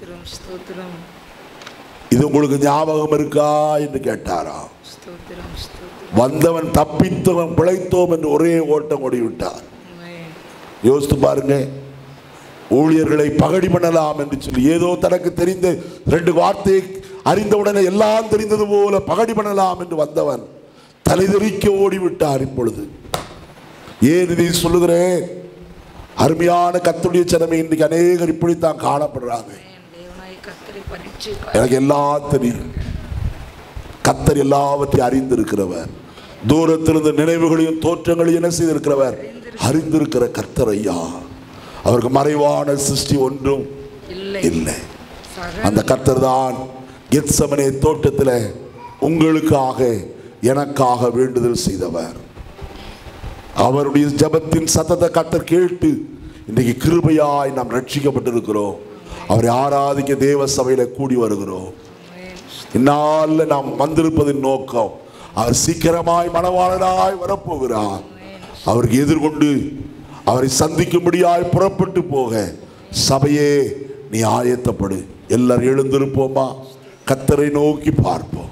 இது உங்களுக்கு ஞாபகம் இருக்கா என்று கேட்டாரா? வந்தவன் தப்பித்தவன் பிழைத்தோம் என்று ஒரே ஓட்டம் ஓடிவிட்டார். யோசித்து பாருங்க. ஊழியர்களை பகடி பண்ணலாம் என்று சொல்லி ஏதோ தனக்கு தெரிந்த ரெண்டு வார்த்தையை அறிந்தவுடனே எல்லாம் தெரிந்தது போல பகடி பண்ணலாம் என்று வந்தவன் தலைதெறிக்க ஓடிவிட்டார். இப்பொழுது ஏன் இதை சொல்லுகிறேன்? அருமையான கர்த்தருடைய ஜனமே, இன்றைக்கு அநேகர் இப்படித்தான் காணப்படுறாங்க. எனக்கு எல்லாம் தெரியும். கர்த்தர் எல்லாவற்றையும் அறிந்திருக்கிறவர், தூரத்திலிருந்து நினைவுகளையும் தோற்றங்களையும் என்ன செய்திருக்கிறவர்? அறிந்திருக்கிற கர்த்தர் ஐயா. அவருக்கு மறைவான சிருஷ்டி ஒன்றும் இல்லை. அந்த கர்த்தர் தான் கெத்சமனே தோட்டத்தில் உங்களுக்காக எனக்காக வேண்டுதல் செய்தவர். அவருடைய ஜெபத்தின் சத்தத்தை கர்த்தர் கேட்டு இன்றைக்கு கிருபையாய் நாம் ரட்சிக்கப்பட்டிருக்கிறோம். அவரை ஆராதிக்க தேவ சபையில கூடி வருகிறோம். இந்நாள்ல நாம் வந்திருப்பதின் நோக்கம், அவர் சீக்கிரமாய் மணவாளனாய் வரப்போகிறார். அவருக்கு எதிர்கொண்டு அவரை சந்திக்கும்படியாய் புறப்பட்டு போக சபையே நீ ஆயத்தப்படு. எல்லாரும் எழுந்திருப்போமா? கர்த்தரை நோக்கி பார்ப்போம்.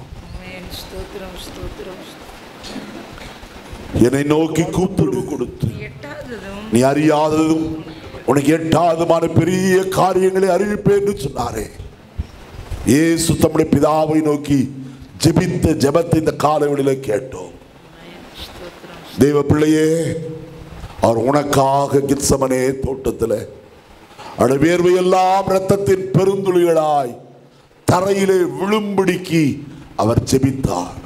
என்னை நோக்கி கூப்பிடு கொடுத்து நீ அறியாததும் உனக்கு எட்டாததுமான பெரிய காரியங்களை அறிவிப்பேன் என்று சொன்னாரே. இயேசு தம்முடைய பிதாவை நோக்கி ஜெபித்த ஜெபத்தை இந்த காலவெளியில கேட்டோம். தேவ பிள்ளையே, அவர் உனக்காக கெத்சமனே தோட்டத்தில் அவருடைய வேர்வையெல்லாம் இரத்தத்தின் பெருந்துளிகளாய் தரையிலே விழும்படிக்கு அவர் ஜெபித்தார்.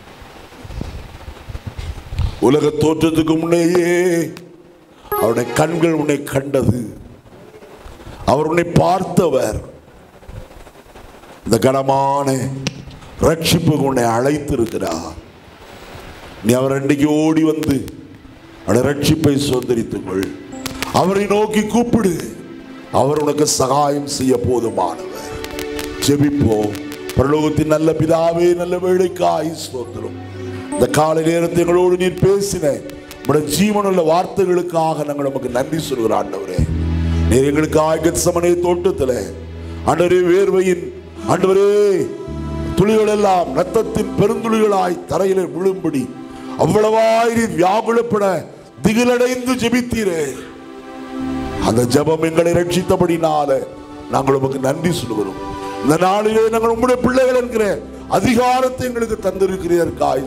உலக தோற்றத்துக்கு முன்னேயே அவருடைய கண்கள் உன்னை கண்டது. அவர் உன்னை பார்த்தவர். இந்த கனமான ரட்சிப்புக்கு உன்னை அழைத்திருக்கிறார். நீ அவர் அன்றைக்கு ஓடி வந்து அவருடைய ரட்சிப்பை சுதந்திரித்துக்கொள். அவரை நோக்கி கூப்பிடு. அவர் உனக்கு சகாயம் செய்ய போதுமானவர். ஜெபிப்போம். பரலோகத்தின் நல்ல பிதாவே, நல்ல வேளைக்காய் ஸ்தோத்திரம். இந்த காலை நேரத்தை எங்களோடு நீர் பேசின உடைய ஜீவனுள்ள வார்த்தைகளுக்காக நாங்கள் நமக்கு நன்றி சொல்கிற ஆண்டவரே. நீர் எங்களுக்காக கெத்சமனே தோட்டத்தில் ஆண்டவரே வேர்வையின் ஆண்டவரே துளிகள் எல்லாம் இரத்தத்தின் பெருந்துளிகளாய் தரையிலே விழும்படி அவ்வளவாய் வியாகுலப்பட திகிலடைந்து ஜெபித்தீரே. அந்த ஜெபம் எங்களை ரட்சித்தபடினால நாங்கள் உமக்கு நன்றி சொல்கிறோம். இந்த நாளிலே நாங்கள் உங்களுடைய பிள்ளைகள் என்கிற அதிகாரத்தை எங்களுக்கு தந்திருக்கிறீர்கள்.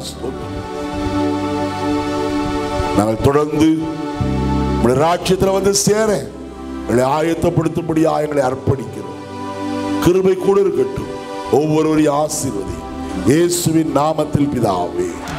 நாங்கள் தொடர்ந்து உங்களுடைய ராஜ்யத்தில் வந்து சேர எங்களை ஆயத்தப்படுத்தும்படியா எங்களை அர்ப்பணிக்கிறோம். கிருபை கூட இருக்கட்டும். ஒவ்வொருவரையும் ஆசீர்வதி. இயேசுவின் நாமத்தில் பிதாவே.